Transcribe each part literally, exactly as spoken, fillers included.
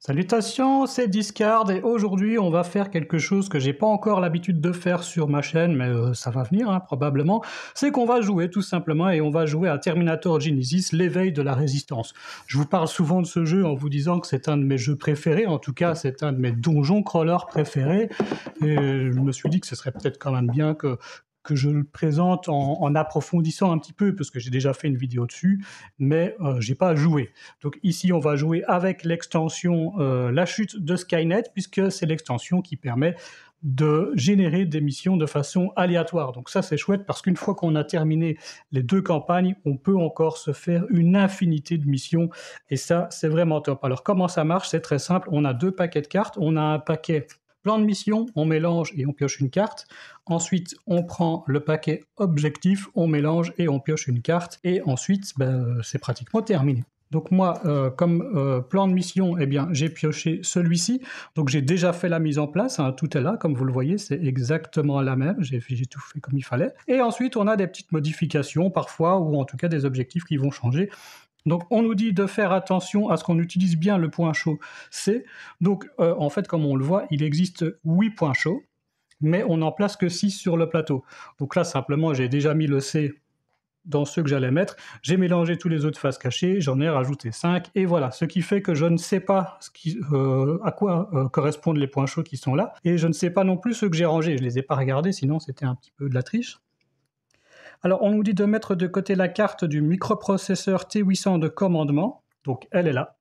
Salutations, c'est Discard et aujourd'hui on va faire quelque chose que j'ai pas encore l'habitude de faire sur ma chaîne, mais euh, ça va venir hein, probablement, c'est qu'on va jouer tout simplement et on va jouer à Terminator Genisys, l'éveil de la résistance. Je vous parle souvent de ce jeu en vous disant que c'est un de mes jeux préférés, en tout cas c'est un de mes donjons crawlers préférés, et je me suis dit que ce serait peut-être quand même bien que que je le présente en, en approfondissant un petit peu, parce que j'ai déjà fait une vidéo dessus, mais euh, j'ai pas joué. Donc ici, on va jouer avec l'extension euh, La Chute de Skynet, puisque c'est l'extension qui permet de générer des missions de façon aléatoire. Donc ça, c'est chouette, parce qu'une fois qu'on a terminé les deux campagnes, on peut encore se faire une infinité de missions, et ça, c'est vraiment top. Alors comment ça marche? C'est très simple, on a deux paquets de cartes, on a un paquet plan de mission, on mélange et on pioche une carte. Ensuite, on prend le paquet objectif, on mélange et on pioche une carte. Et ensuite, ben, c'est pratiquement terminé. Donc moi, euh, comme euh, plan de mission, eh bien, j'ai pioché celui-ci. Donc j'ai déjà fait la mise en place, hein, tout est là, comme vous le voyez, c'est exactement la même. J'ai tout fait comme il fallait. Et ensuite, on a des petites modifications parfois, ou en tout cas des objectifs qui vont changer. Donc on nous dit de faire attention à ce qu'on utilise bien le point chaud C. Donc euh, en fait, comme on le voit, il existe huit points chauds, mais on n'en place que six sur le plateau. Donc là, simplement, j'ai déjà mis le C dans ceux que j'allais mettre. J'ai mélangé tous les autres faces cachées, j'en ai rajouté cinq, et voilà. Ce qui fait que je ne sais pas ce qui, euh, à quoi euh, correspondent les points chauds qui sont là, et je ne sais pas non plus ceux que j'ai rangés. Je ne les ai pas regardés, sinon c'était un petit peu de la triche. Alors, on nous dit de mettre de côté la carte du microprocesseur T huit cents de commandement. Donc, elle est là.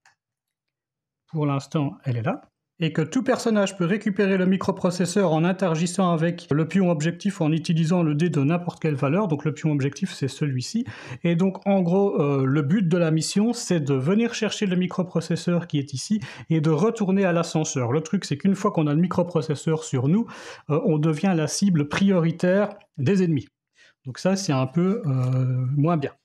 Pour l'instant, elle est là. Et que tout personnage peut récupérer le microprocesseur en interagissant avec le pion objectif en utilisant le dé de n'importe quelle valeur. Donc, le pion objectif, c'est celui-ci. Et donc, en gros, euh, le but de la mission, c'est de venir chercher le microprocesseur qui est ici et de retourner à l'ascenseur. Le truc, c'est qu'une fois qu'on a le microprocesseur sur nous, euh, on devient la cible prioritaire des ennemis. Donc ça, c'est un peu euh, moins bien.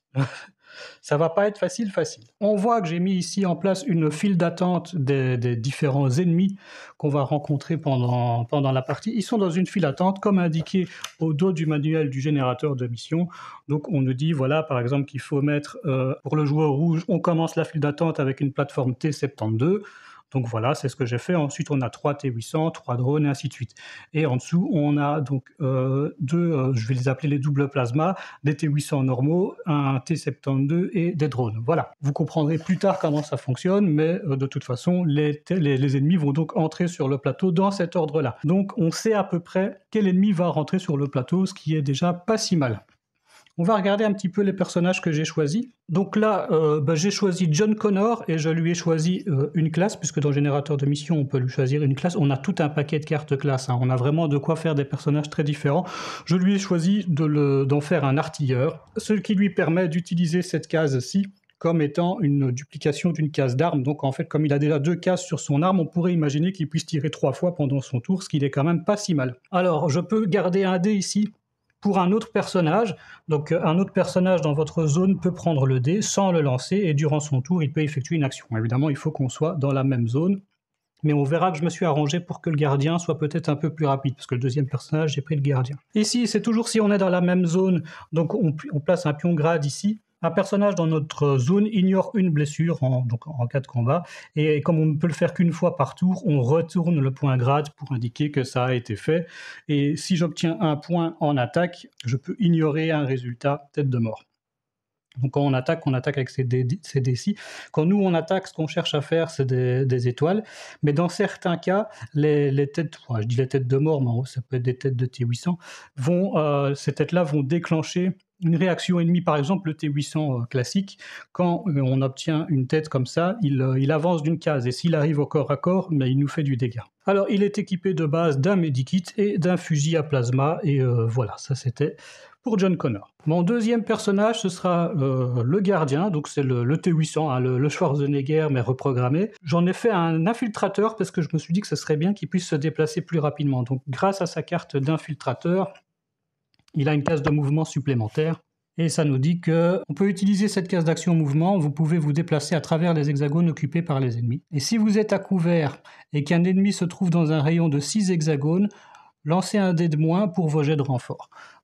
Ça va pas être facile, facile. On voit que j'ai mis ici en place une file d'attente des, des différents ennemis qu'on va rencontrer pendant, pendant la partie. Ils sont dans une file d'attente, comme indiqué au dos du manuel du générateur de mission. Donc on nous dit, voilà, par exemple, qu'il faut mettre, euh, pour le joueur rouge, on commence la file d'attente avec une plateforme T soixante-douze. Donc voilà, c'est ce que j'ai fait. Ensuite, on a trois T huit cents, trois drones, et ainsi de suite. Et en dessous, on a donc euh, deux, euh, je vais les appeler les doubles plasmas, des T huit cents normaux, un T soixante-douze et des drones. Voilà. Vous comprendrez plus tard comment ça fonctionne, mais euh, de toute façon, les, les, les ennemis vont donc entrer sur le plateau dans cet ordre-là. Donc, on sait à peu près quel ennemi va rentrer sur le plateau, ce qui est déjà pas si mal. On va regarder un petit peu les personnages que j'ai choisis. Donc là, euh, bah, j'ai choisi John Connor et je lui ai choisi euh, une classe, puisque dans le générateur de mission, on peut lui choisir une classe. On a tout un paquet de cartes classes, hein. On a vraiment de quoi faire des personnages très différents. Je lui ai choisi de le, d'en faire un artilleur, ce qui lui permet d'utiliser cette case-ci comme étant une duplication d'une case d'arme. Donc en fait, comme il a déjà deux cases sur son arme, on pourrait imaginer qu'il puisse tirer trois fois pendant son tour, ce qui est quand même pas si mal. Alors, je peux garder un dé ici pour un autre personnage. Donc un autre personnage dans votre zone peut prendre le dé sans le lancer et durant son tour, il peut effectuer une action. Évidemment, il faut qu'on soit dans la même zone, mais on verra que je me suis arrangé pour que le gardien soit peut-être un peu plus rapide, parce que le deuxième personnage, j'ai pris le gardien. Ici, c'est toujours si on est dans la même zone, donc on, on place un pion grade ici. Un personnage dans notre zone ignore une blessure en, donc en cas de combat, et comme on ne peut le faire qu'une fois par tour, on retourne le point grade pour indiquer que ça a été fait. Et si j'obtiens un point en attaque, je peux ignorer un résultat tête de mort. Donc quand on attaque, on attaque avec ces dés-ci. Quand nous, on attaque, ce qu'on cherche à faire, c'est des, des étoiles. Mais dans certains cas, les, les têtes, enfin, je dis les têtes de mort, mais ça peut être des têtes de T huit cents, vont, euh, ces têtes-là vont déclencher une réaction ennemie. Par exemple, le T huit cents euh, classique, quand euh, on obtient une tête comme ça, il, euh, il avance d'une case. Et s'il arrive au corps à corps, mais il nous fait du dégât. Alors, il est équipé de base d'un medikit et d'un fusil à plasma. Et euh, voilà, ça c'était pour John Connor. Mon deuxième personnage, ce sera euh, le gardien, donc c'est le, le T huit cents, hein, le, le Schwarzenegger, mais reprogrammé. J'en ai fait un infiltrateur parce que je me suis dit que ce serait bien qu'il puisse se déplacer plus rapidement. Donc grâce à sa carte d'infiltrateur, il a une case de mouvement supplémentaire. Et ça nous dit qu'on peut utiliser cette case d'action mouvement, vous pouvez vous déplacer à travers les hexagones occupés par les ennemis. Et si vous êtes à couvert et qu'un ennemi se trouve dans un rayon de six hexagones, lancez un dé de moins pour vos jets de renfort.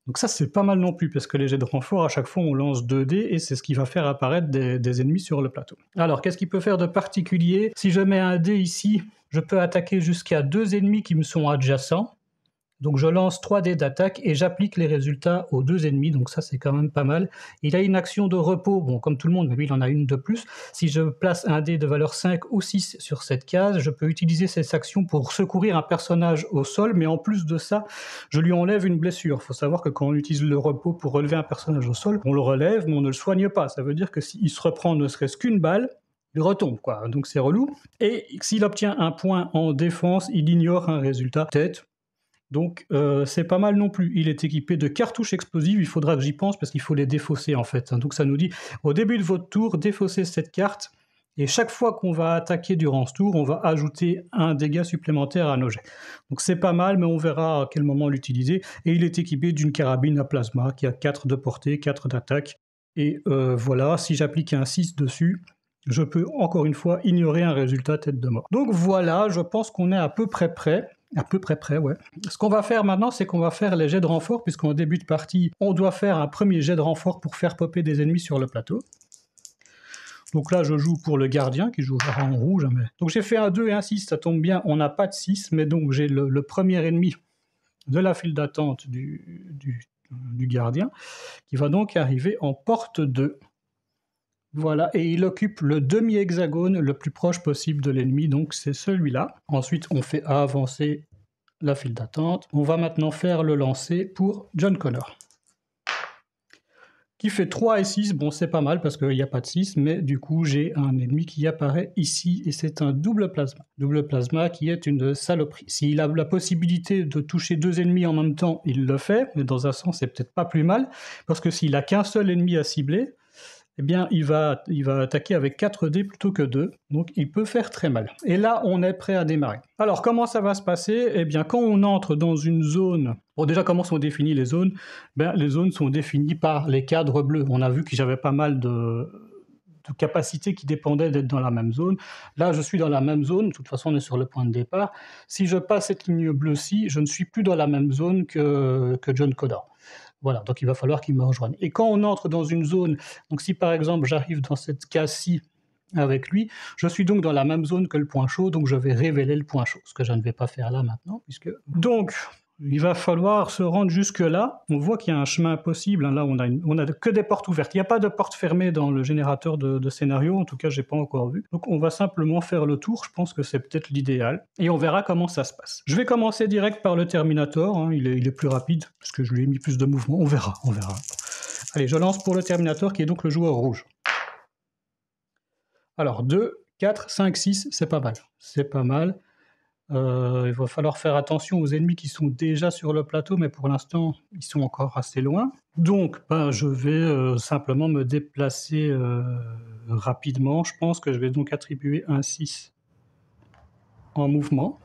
Donc ça, c'est pas mal non plus, parce que les jets de renfort, à chaque fois, on lance deux dés, et c'est ce qui va faire apparaître des, des ennemis sur le plateau. Alors, qu'est-ce qu'il peut faire de particulier? Si je mets un dé ici, je peux attaquer jusqu'à deux ennemis qui me sont adjacents. Donc je lance trois dés d'attaque et j'applique les résultats aux deux ennemis, donc ça c'est quand même pas mal. Il a une action de repos, bon comme tout le monde, mais lui il en a une de plus. Si je place un dé de valeur cinq ou six sur cette case, je peux utiliser cette action pour secourir un personnage au sol, mais en plus de ça, je lui enlève une blessure. Il faut savoir que quand on utilise le repos pour relever un personnage au sol, on le relève, mais on ne le soigne pas. Ça veut dire que s'il se reprend ne serait-ce qu'une balle, il retombe, quoi. Donc c'est relou. Et s'il obtient un point en défense, il ignore un résultat tête. Donc euh, c'est pas mal non plus. Il est équipé de cartouches explosives, il faudra que j'y pense parce qu'il faut les défausser en fait. Donc ça nous dit, au début de votre tour, défaussez cette carte, et chaque fois qu'on va attaquer durant ce tour, on va ajouter un dégât supplémentaire à nos jets. Donc c'est pas mal, mais on verra à quel moment l'utiliser. Et il est équipé d'une carabine à plasma qui a quatre de portée, quatre d'attaque. Et euh, voilà, si j'applique un six dessus, je peux encore une fois ignorer un résultat tête de mort. Donc voilà, je pense qu'on est à peu près prêt. À peu près près, ouais. Ce qu'on va faire maintenant, c'est qu'on va faire les jets de renfort, puisqu'en début de partie, on doit faire un premier jet de renfort pour faire popper des ennemis sur le plateau. Donc là, je joue pour le gardien, qui jouera en rouge. Mais... Donc j'ai fait un deux et un six, ça tombe bien, on n'a pas de six, mais donc j'ai le, le premier ennemi de la file d'attente du, du, du gardien, qui va donc arriver en porte deux. Voilà, et il occupe le demi-hexagone le plus proche possible de l'ennemi, donc c'est celui-là. Ensuite, on fait avancer la file d'attente. On va maintenant faire le lancer pour John Connor, qui fait trois et six. Bon, c'est pas mal parce qu'il n'y a pas de six, mais du coup, j'ai un ennemi qui apparaît ici, et c'est un double plasma. Double plasma qui est une saloperie. S'il a la possibilité de toucher deux ennemis en même temps, il le fait, mais dans un sens, c'est peut-être pas plus mal, parce que s'il a qu'un seul ennemi à cibler, eh bien, il va, il va attaquer avec quatre dés plutôt que deux, donc il peut faire très mal. Et là, on est prêt à démarrer. Alors, comment ça va se passer? Eh bien, quand on entre dans une zone... Bon, déjà, comment sont définies les zones? Ben, les zones sont définies par les cadres bleus. On a vu que j'avais pas mal de... de capacités qui dépendaient d'être dans la même zone. Là, je suis dans la même zone, de toute façon, on est sur le point de départ. Si je passe cette ligne bleue-ci, je ne suis plus dans la même zone que, que John Connor. Voilà, donc il va falloir qu'il me rejoigne. Et quand on entre dans une zone, donc si par exemple j'arrive dans cette case-ci avec lui, je suis donc dans la même zone que le point chaud, donc je vais révéler le point chaud, ce que je ne vais pas faire là maintenant, puisque... Donc, il va falloir se rendre jusque-là. On voit qu'il y a un chemin possible. Là, on a, une, on a que des portes ouvertes. Il n'y a pas de porte fermée dans le générateur de, de scénario. En tout cas, je n'ai pas encore vu. Donc, on va simplement faire le tour. Je pense que c'est peut-être l'idéal. Et on verra comment ça se passe. Je vais commencer direct par le Terminator. Hein. Il est, il est plus rapide, parce que je lui ai mis plus de mouvement. On verra, on verra. Allez, je lance pour le Terminator, qui est donc le joueur rouge. Alors, deux, quatre, cinq, six, c'est pas mal. C'est pas mal. Euh, il va falloir faire attention aux ennemis qui sont déjà sur le plateau, mais pour l'instant, ils sont encore assez loin. Donc, ben, je vais euh, simplement me déplacer euh, rapidement. Je pense que je vais donc attribuer un six en mouvement.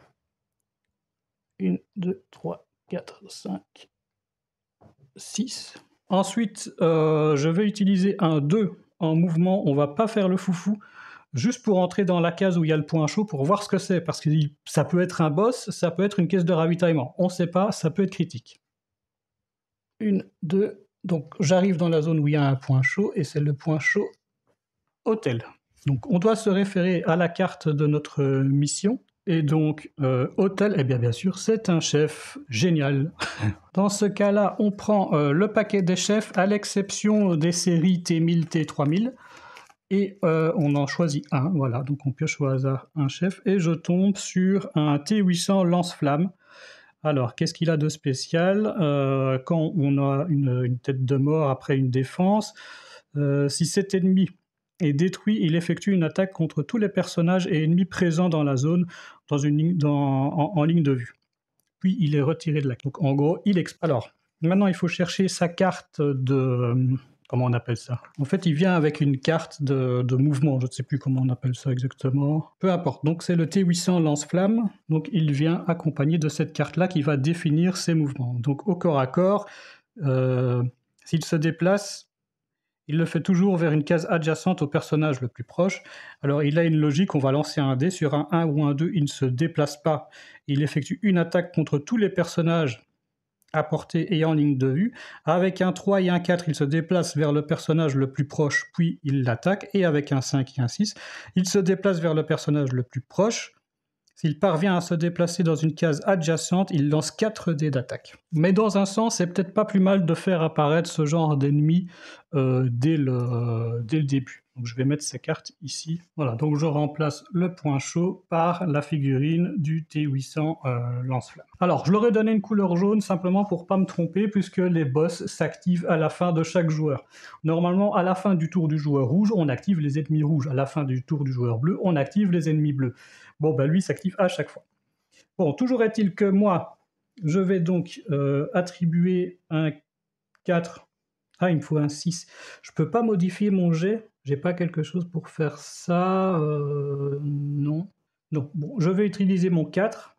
un, deux, trois, quatre, cinq, six. Ensuite, euh, je vais utiliser un deux en mouvement. On ne va pas faire le foufou. Juste pour entrer dans la case où il y a le point chaud pour voir ce que c'est, parce que ça peut être un boss, ça peut être une caisse de ravitaillement. On ne sait pas, ça peut être critique. Une, deux, donc j'arrive dans la zone où il y a un point chaud, et c'est le point chaud hôtel. Donc on doit se référer à la carte de notre mission, et donc euh, hôtel, eh bien bien sûr, c'est un chef génial. Dans ce cas-là, on prend euh, le paquet des chefs, à l'exception des séries T mille, T trois mille, et euh, on en choisit un, voilà, donc on pioche au hasard un chef, et je tombe sur un T huit cents lance-flamme. Alors, qu'est-ce qu'il a de spécial? euh, Quand on a une, une tête de mort après une défense, euh, si cet ennemi est détruit, il effectue une attaque contre tous les personnages et ennemis présents dans la zone, dans une ligne, dans, en, en ligne de vue. Puis il est retiré de la... Donc en gros, il exp... Alors, maintenant il faut chercher sa carte de... Comment on appelle ça? En fait, il vient avec une carte de, de mouvement. Je ne sais plus comment on appelle ça exactement. Peu importe. Donc, c'est le T huit cents lance-flamme. Donc, il vient accompagné de cette carte-là qui va définir ses mouvements. Donc, au corps à corps, euh, s'il se déplace, il le fait toujours vers une case adjacente au personnage le plus proche. Alors, il a une logique. On va lancer un dé. Sur un un ou un deux, il ne se déplace pas. Il effectue une attaque contre tous les personnages à portée et en ligne de vue. Avec un trois et un quatre, il se déplace vers le personnage le plus proche, puis il l'attaque. Et avec un cinq et un six, il se déplace vers le personnage le plus proche. S'il parvient à se déplacer dans une case adjacente, il lance quatre dés d'attaque. Mais dans un sens, c'est peut-être pas plus mal de faire apparaître ce genre d'ennemi euh, dès, le, dès le début. Donc je vais mettre ces cartes ici. Voilà, donc je remplace le point chaud par la figurine du T huit cents euh, lance-flamme. Alors, je leur ai donné une couleur jaune simplement pour pas me tromper, puisque les boss s'activent à la fin de chaque joueur. Normalement, à la fin du tour du joueur rouge, on active les ennemis rouges. À la fin du tour du joueur bleu, on active les ennemis bleus. Bon, ben lui s'active à chaque fois. Bon, toujours est-il que moi, je vais donc euh, attribuer un quatre. Ah, il me faut un six. Je peux pas modifier mon jet. J'ai pas quelque chose pour faire ça. Euh, non. Non. Bon, je vais utiliser mon quatre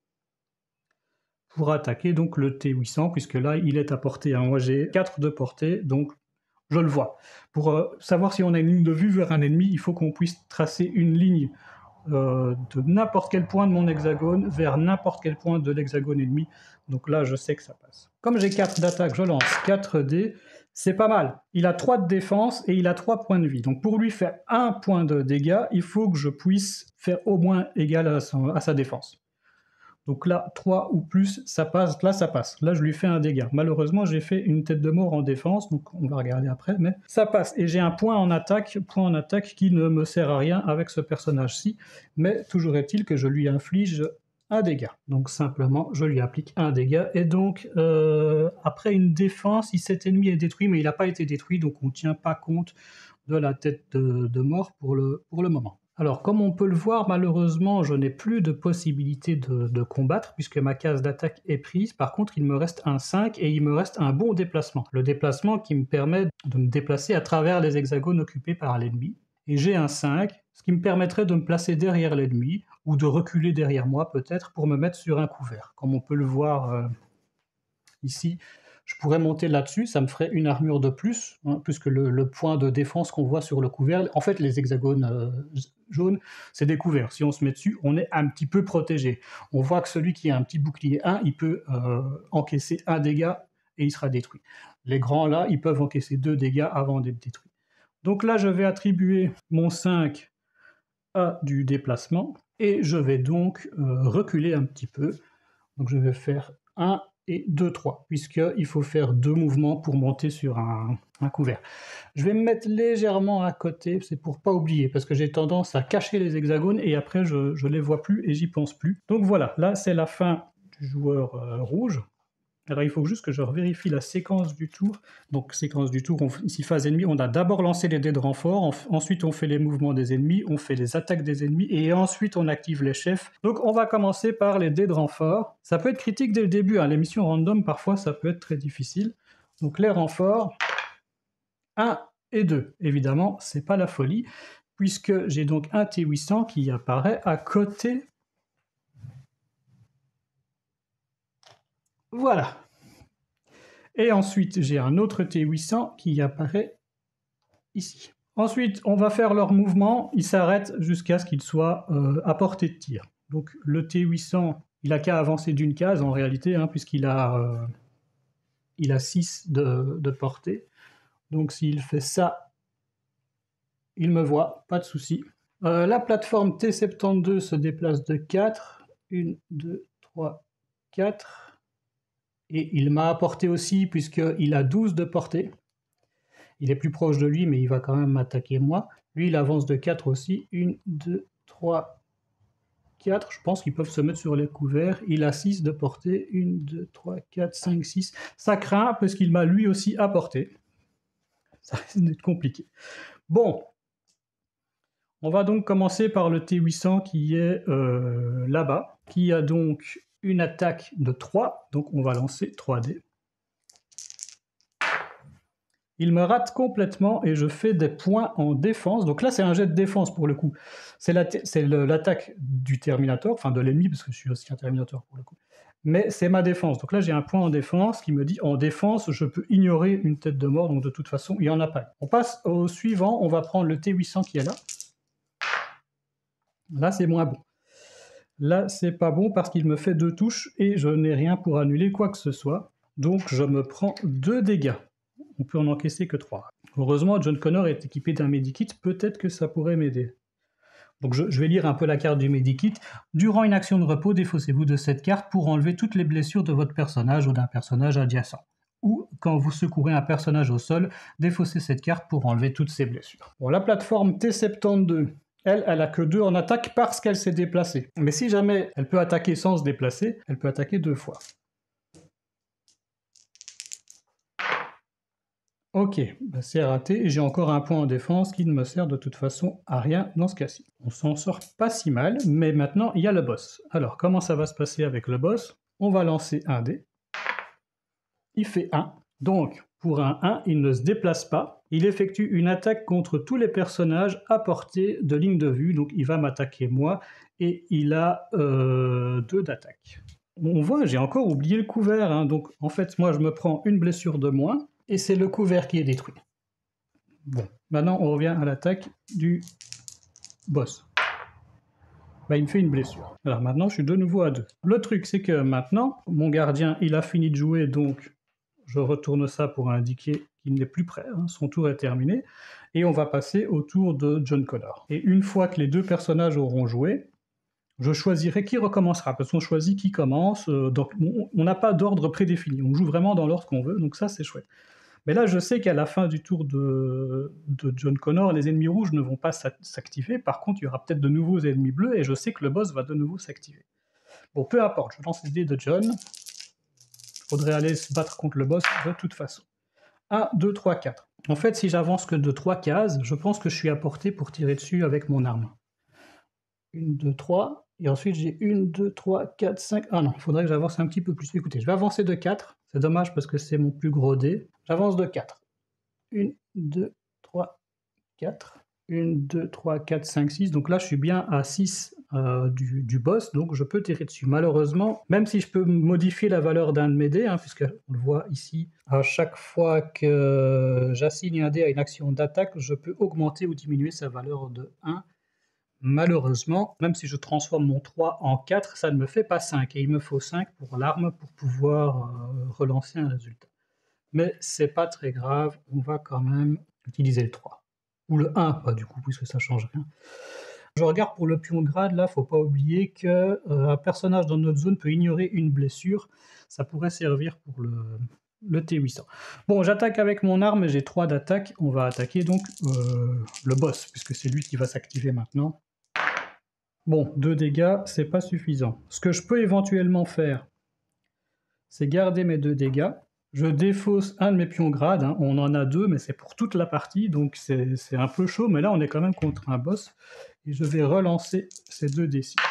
pour attaquer donc le T huit cents, puisque là, il est à portée. Hein. Moi, j'ai quatre de portée, donc je le vois. Pour euh, savoir si on a une ligne de vue vers un ennemi, il faut qu'on puisse tracer une ligne Euh, de n'importe quel point de mon hexagone vers n'importe quel point de l'hexagone ennemi. Donc là, je sais que ça passe. Comme j'ai quatre d'attaque, je lance quatre dés. C'est pas mal. Il a trois de défense et il a trois points de vie. Donc pour lui faire un point de dégâts, il faut que je puisse faire au moins égal à, son, à sa défense. Donc là, trois ou plus, ça passe. Là, ça passe. Là, je lui fais un dégât. Malheureusement, j'ai fait une tête de mort en défense, donc on va regarder après, mais ça passe. Et j'ai un point en attaque, point en attaque qui ne me sert à rien avec ce personnage-ci, mais toujours est-il que je lui inflige un dégât. Donc simplement, je lui applique un dégât. Et donc, euh, après une défense, si cet ennemi est détruit, mais il n'a pas été détruit, donc on ne tient pas compte de la tête de, de mort pour le, pour le moment. Alors, comme on peut le voir, malheureusement, je n'ai plus de possibilité de, de combattre, puisque ma case d'attaque est prise. Par contre, il me reste un cinq et il me reste un bon déplacement. Le déplacement qui me permet de me déplacer à travers les hexagones occupés par l'ennemi. Et j'ai un cinq, ce qui me permettrait de me placer derrière l'ennemi, ou de reculer derrière moi peut-être, pour me mettre sur un couvert. Comme on peut le voir euh, ici, je pourrais monter là-dessus, ça me ferait une armure de plus, hein, puisque le, le point de défense qu'on voit sur le couvert, en fait les hexagones euh, jaunes, c'est des couverts. Si on se met dessus, on est un petit peu protégé. On voit que celui qui a un petit bouclier un, il peut euh, encaisser un dégât et il sera détruit. Les grands là, ils peuvent encaisser deux dégâts avant d'être détruits. Donc là, je vais attribuer mon cinq à du déplacement et je vais donc euh, reculer un petit peu. Donc je vais faire un et deux, trois, puisqu'il faut faire deux mouvements pour monter sur un, un couvert. Je vais me mettre légèrement à côté, c'est pour pas oublier, parce que j'ai tendance à cacher les hexagones et après je ne les vois plus et j'y pense plus. Donc voilà, là c'est la fin du joueur euh, rouge. Alors il faut juste que je revérifie la séquence du tour. Donc séquence du tour, on, ici phase ennemie, on a d'abord lancé les dés de renfort, on, ensuite on fait les mouvements des ennemis, on fait les attaques des ennemis, et ensuite on active les chefs. Donc on va commencer par les dés de renfort. Ça peut être critique dès le début, hein. Les missions random parfois ça peut être très difficile. Donc les renforts, un et deux. Évidemment, c'est pas la folie, puisque j'ai donc un T huit cents qui apparaît à côté. Voilà. Et ensuite, j'ai un autre T huit cents qui apparaît ici. Ensuite, on va faire leur mouvement. Ils s'arrêtent jusqu'à ce qu'ils soient euh, à portée de tir. Donc le T huit cents, il n'a qu'à avancer d'une case en réalité, hein, puisqu'il a, euh, il a six de, de portée. Donc s'il fait ça, il me voit, pas de souci. Euh, la plateforme T soixante-douze se déplace de quatre. un, deux, trois, quatre. Et il m'a apporté aussi, puisqu'il a douze de portée. Il est plus proche de lui, mais il va quand même m'attaquer moi. Lui, il avance de quatre aussi. un, deux, trois, quatre. Je pense qu'ils peuvent se mettre sur les couverts. Il a six de portée. un, deux, trois, quatre, cinq, six. Ça craint, parce qu'il m'a lui aussi apporté. Ça risque d'être compliqué. Bon. On va donc commencer par le T huit cents qui est euh, là-bas, qui a donc une attaque de trois, donc on va lancer trois dés. Il me rate complètement et je fais des points en défense. Donc là, c'est un jet de défense pour le coup. C'est l'attaque du Terminator, enfin de l'ennemi, parce que je suis aussi un Terminator pour le coup. Mais c'est ma défense. Donc là, j'ai un point en défense qui me dit en défense, je peux ignorer une tête de mort. Donc de toute façon, il n'y en a pas. On passe au suivant. On va prendre le T huit cents qui est là. Là, c'est moins bon. Là, c'est pas bon parce qu'il me fait deux touches et je n'ai rien pour annuler quoi que ce soit. Donc je me prends deux dégâts. On peut en encaisser que trois. Heureusement, John Connor est équipé d'un medikit, peut-être que ça pourrait m'aider. Donc je, je vais lire un peu la carte du medikit. Durant une action de repos, défaussez-vous de cette carte pour enlever toutes les blessures de votre personnage ou d'un personnage adjacent. Ou quand vous secourez un personnage au sol, défaussez cette carte pour enlever toutes ses blessures. Bon, la plateforme T soixante-douze, elle, elle a que deux en attaque parce qu'elle s'est déplacée. Mais si jamais elle peut attaquer sans se déplacer, elle peut attaquer deux fois. Ok, bah c'est raté, et j'ai encore un point en défense qui ne me sert de toute façon à rien dans ce cas-ci. On s'en sort pas si mal, mais maintenant il y a le boss. Alors comment ça va se passer avec le boss? On va lancer un dé. Il fait un. Donc, pour un un, il ne se déplace pas. Il effectue une attaque contre tous les personnages à portée de ligne de vue. Donc, il va m'attaquer moi. Et il a euh, deux d'attaque. On voit, j'ai encore oublié le couvert. Hein. Donc, en fait, moi, je me prends une blessure de moins. Et c'est le couvert qui est détruit. Bon, maintenant, on revient à l'attaque du boss. Bah, il me fait une blessure. Alors maintenant, je suis de nouveau à deux. Le truc, c'est que maintenant, mon gardien, il a fini de jouer, donc je retourne ça pour indiquer qu'il n'est plus prêt, hein, son tour est terminé, et on va passer au tour de John Connor. Et une fois que les deux personnages auront joué, je choisirai qui recommencera, parce qu'on choisit qui commence, euh, donc on n'a pas d'ordre prédéfini, on joue vraiment dans l'ordre qu'on veut, donc ça c'est chouette. Mais là, je sais qu'à la fin du tour de, de John Connor, les ennemis rouges ne vont pas s'activer, par contre, il y aura peut-être de nouveaux ennemis bleus, et je sais que le boss va de nouveau s'activer. Bon, peu importe, je lance les dés de John. Il faudrait aller se battre contre le boss de toute façon. un, deux, trois, quatre. En fait, si j'avance que de trois cases, je pense que je suis à portée pour tirer dessus avec mon arme. un, deux, trois, et ensuite j'ai un, deux, trois, quatre, cinq... Ah non, il faudrait que j'avance un petit peu plus. Écoutez, je vais avancer de quatre, c'est dommage parce que c'est mon plus gros dé. J'avance de quatre. un, deux, trois, quatre. un, deux, trois, quatre, cinq, six. Donc là, je suis bien à six euh, du, du boss, donc je peux tirer dessus. Malheureusement, même si je peux modifier la valeur d'un de mes dés, hein, puisque on le voit ici, à chaque fois que j'assigne un dé à une action d'attaque, je peux augmenter ou diminuer sa valeur de un. Malheureusement, même si je transforme mon trois en quatre, ça ne me fait pas cinq, et il me faut cinq pour l'arme pour pouvoir euh, relancer un résultat. Mais c'est pas très grave, on va quand même utiliser le trois. Ou le un, pas du coup, puisque ça change rien. Je regarde pour le pion de grade, là, faut pas oublier qu'un euh, personnage dans notre zone peut ignorer une blessure. Ça pourrait servir pour le, le T huit cents. Bon, j'attaque avec mon arme, j'ai trois d'attaque. On va attaquer donc euh, le boss, puisque c'est lui qui va s'activer maintenant. Bon, deux dégâts, c'est pas suffisant. Ce que je peux éventuellement faire, c'est garder mes deux dégâts. Je défausse un de mes pions grades, hein. On en a deux, mais c'est pour toute la partie, donc c'est un peu chaud, mais là on est quand même contre un boss, et je vais relancer ces deux dés ci.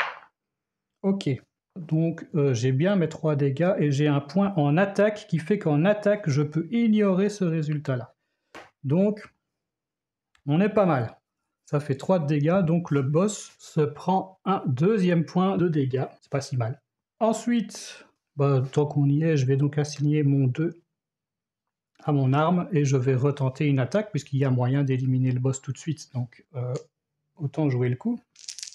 Ok, donc euh, j'ai bien mes trois dégâts, et j'ai un point en attaque qui fait qu'en attaque, je peux ignorer ce résultat-là. Donc, on est pas mal. Ça fait trois de dégâts, donc le boss se prend un deuxième point de dégâts, c'est pas si mal. Ensuite... Bah, tant qu'on y est, je vais donc assigner mon deux à mon arme et je vais retenter une attaque puisqu'il y a moyen d'éliminer le boss tout de suite. Donc euh, autant jouer le coup.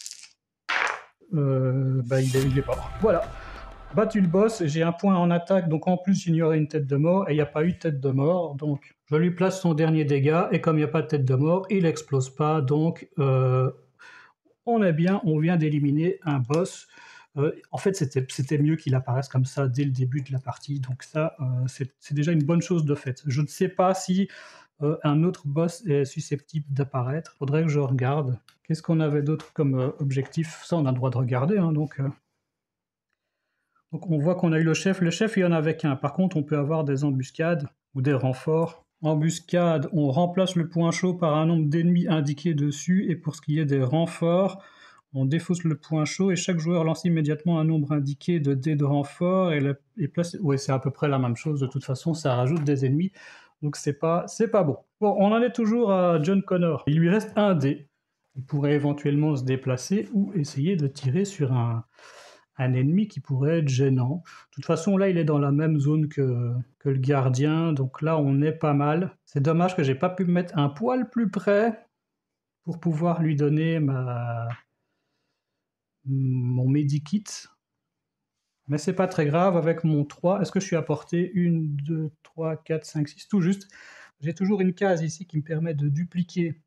Euh, bah, il est, il est pas mort. Voilà. Battu le boss, j'ai un point en attaque, donc en plus j'ignorais une tête de mort et il n'y a pas eu de tête de mort. Donc je lui place son dernier dégât et comme il n'y a pas de tête de mort, il n'explose pas. Donc euh, on est bien, on vient d'éliminer un boss. Euh, en fait, c'était mieux qu'il apparaisse comme ça dès le début de la partie, donc ça, euh, c'est déjà une bonne chose de fait. Je ne sais pas si euh, un autre boss est susceptible d'apparaître, faudrait que je regarde. Qu'est-ce qu'on avait d'autre comme euh, objectif? Ça, on a le droit de regarder, hein, donc... Euh... Donc on voit qu'on a eu le chef. Le chef, il y en avait qu'un. Par contre, on peut avoir des embuscades ou des renforts. Embuscade, on remplace le point chaud par un nombre d'ennemis indiqué dessus, et pour ce qui est des renforts, on défausse le point chaud et chaque joueur lance immédiatement un nombre indiqué de dés de renfort et, la, et place... Ouais, c'est à peu près la même chose, de toute façon, ça rajoute des ennemis, donc c'est pas, c'est pas bon. Bon, on en est toujours à John Connor. Il lui reste un dé. Il pourrait éventuellement se déplacer ou essayer de tirer sur un, un ennemi qui pourrait être gênant. De toute façon, là, il est dans la même zone que, que le gardien, donc là, on est pas mal. C'est dommage que j'ai pas pu me mettre un poil plus près pour pouvoir lui donner ma... mon medikit. Mais c'est pas très grave, avec mon trois, est-ce que je suis à portée un, deux, trois, quatre, cinq, six, tout juste. J'ai toujours une case ici qui me permet de dupliquer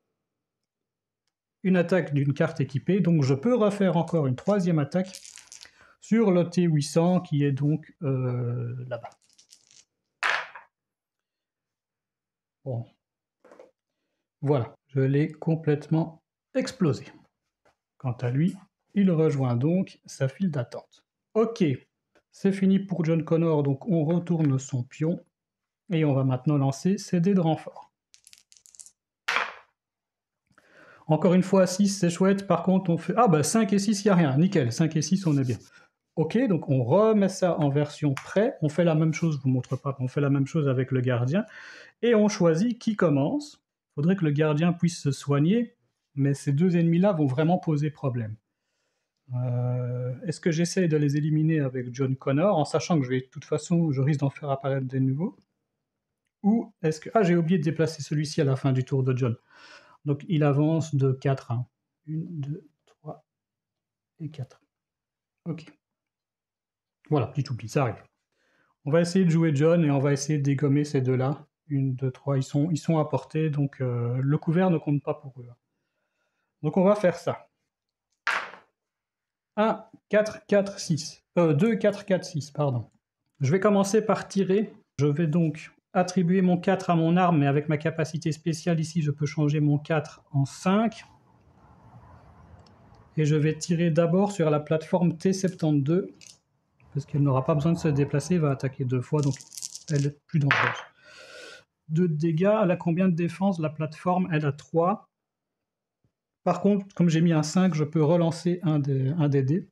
une attaque d'une carte équipée, donc je peux refaire encore une troisième attaque sur le T huit cents qui est donc euh, là-bas. Bon. Voilà, je l'ai complètement explosé. Quant à lui, il rejoint donc sa file d'attente. Ok, c'est fini pour John Connor, donc on retourne son pion et on va maintenant lancer ses dés de renfort. Encore une fois, six, c'est chouette. Par contre, on fait... Ah bah cinq et six, il n'y a rien. Nickel, cinq et six, on est bien. Ok, donc on remet ça en version prêt. On fait la même chose, je vous montre pas, on fait la même chose avec le gardien. Et on choisit qui commence. Il faudrait que le gardien puisse se soigner, mais ces deux ennemis-là vont vraiment poser problème. Euh, Est-ce que j'essaie de les éliminer avec John Connor, en sachant que je vais, de toute façon, je risque d'en faire apparaître des nouveaux? Ou est-ce que... Ah, j'ai oublié de déplacer celui-ci à la fin du tour de John. Donc il avance de quatre. Hein. un, deux, trois et quatre. Ok. Voilà, petit oubli, ça arrive. On va essayer de jouer John et on va essayer de dégommer ces deux-là. un, deux, trois, ils sont, ils sont à portée, donc euh, le couvert ne compte pas pour eux. Donc on va faire ça. un, quatre, quatre, six. Euh, deux, quatre, quatre, six, pardon. Je vais commencer par tirer. Je vais donc attribuer mon quatre à mon arme, mais avec ma capacité spéciale ici, je peux changer mon quatre en cinq. Et je vais tirer d'abord sur la plateforme T soixante-douze, parce qu'elle n'aura pas besoin de se déplacer, elle va attaquer deux fois, donc elle est plus dangereuse. deux de dégâts, elle a combien de défense? La plateforme, elle a trois. Par contre, comme j'ai mis un cinq, je peux relancer un des, un des dés.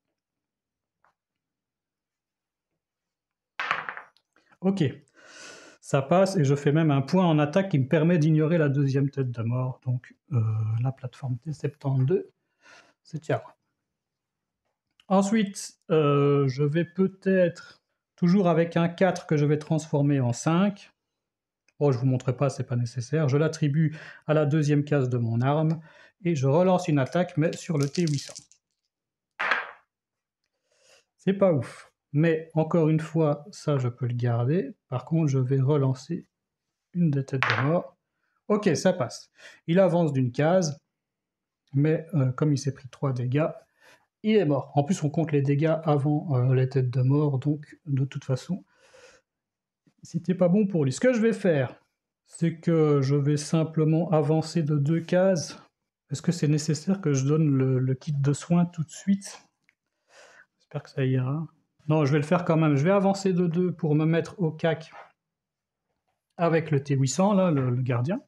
Ok, ça passe et je fais même un point en attaque qui me permet d'ignorer la deuxième tête de mort, donc euh, la plateforme T soixante-douze, c'est tiens. Ensuite, euh, je vais peut-être, toujours avec un quatre que je vais transformer en cinq. Bon, je ne vous montrerai pas, c'est pas nécessaire. Je l'attribue à la deuxième case de mon arme et je relance une attaque, mais sur le T huit cents. C'est pas ouf. Mais encore une fois, ça je peux le garder. Par contre, je vais relancer une des têtes de mort. Ok, ça passe. Il avance d'une case, mais euh, comme il s'est pris trois dégâts, il est mort. En plus, on compte les dégâts avant euh, les têtes de mort, donc de toute façon, c'était pas bon pour lui. Ce que je vais faire, c'est que je vais simplement avancer de deux cases. Est-ce que c'est nécessaire que je donne le, le kit de soins tout de suite? J'espère que ça ira. Non, je vais le faire quand même. Je vais avancer de deux pour me mettre au cac avec le T huit cents, là, le, le gardien.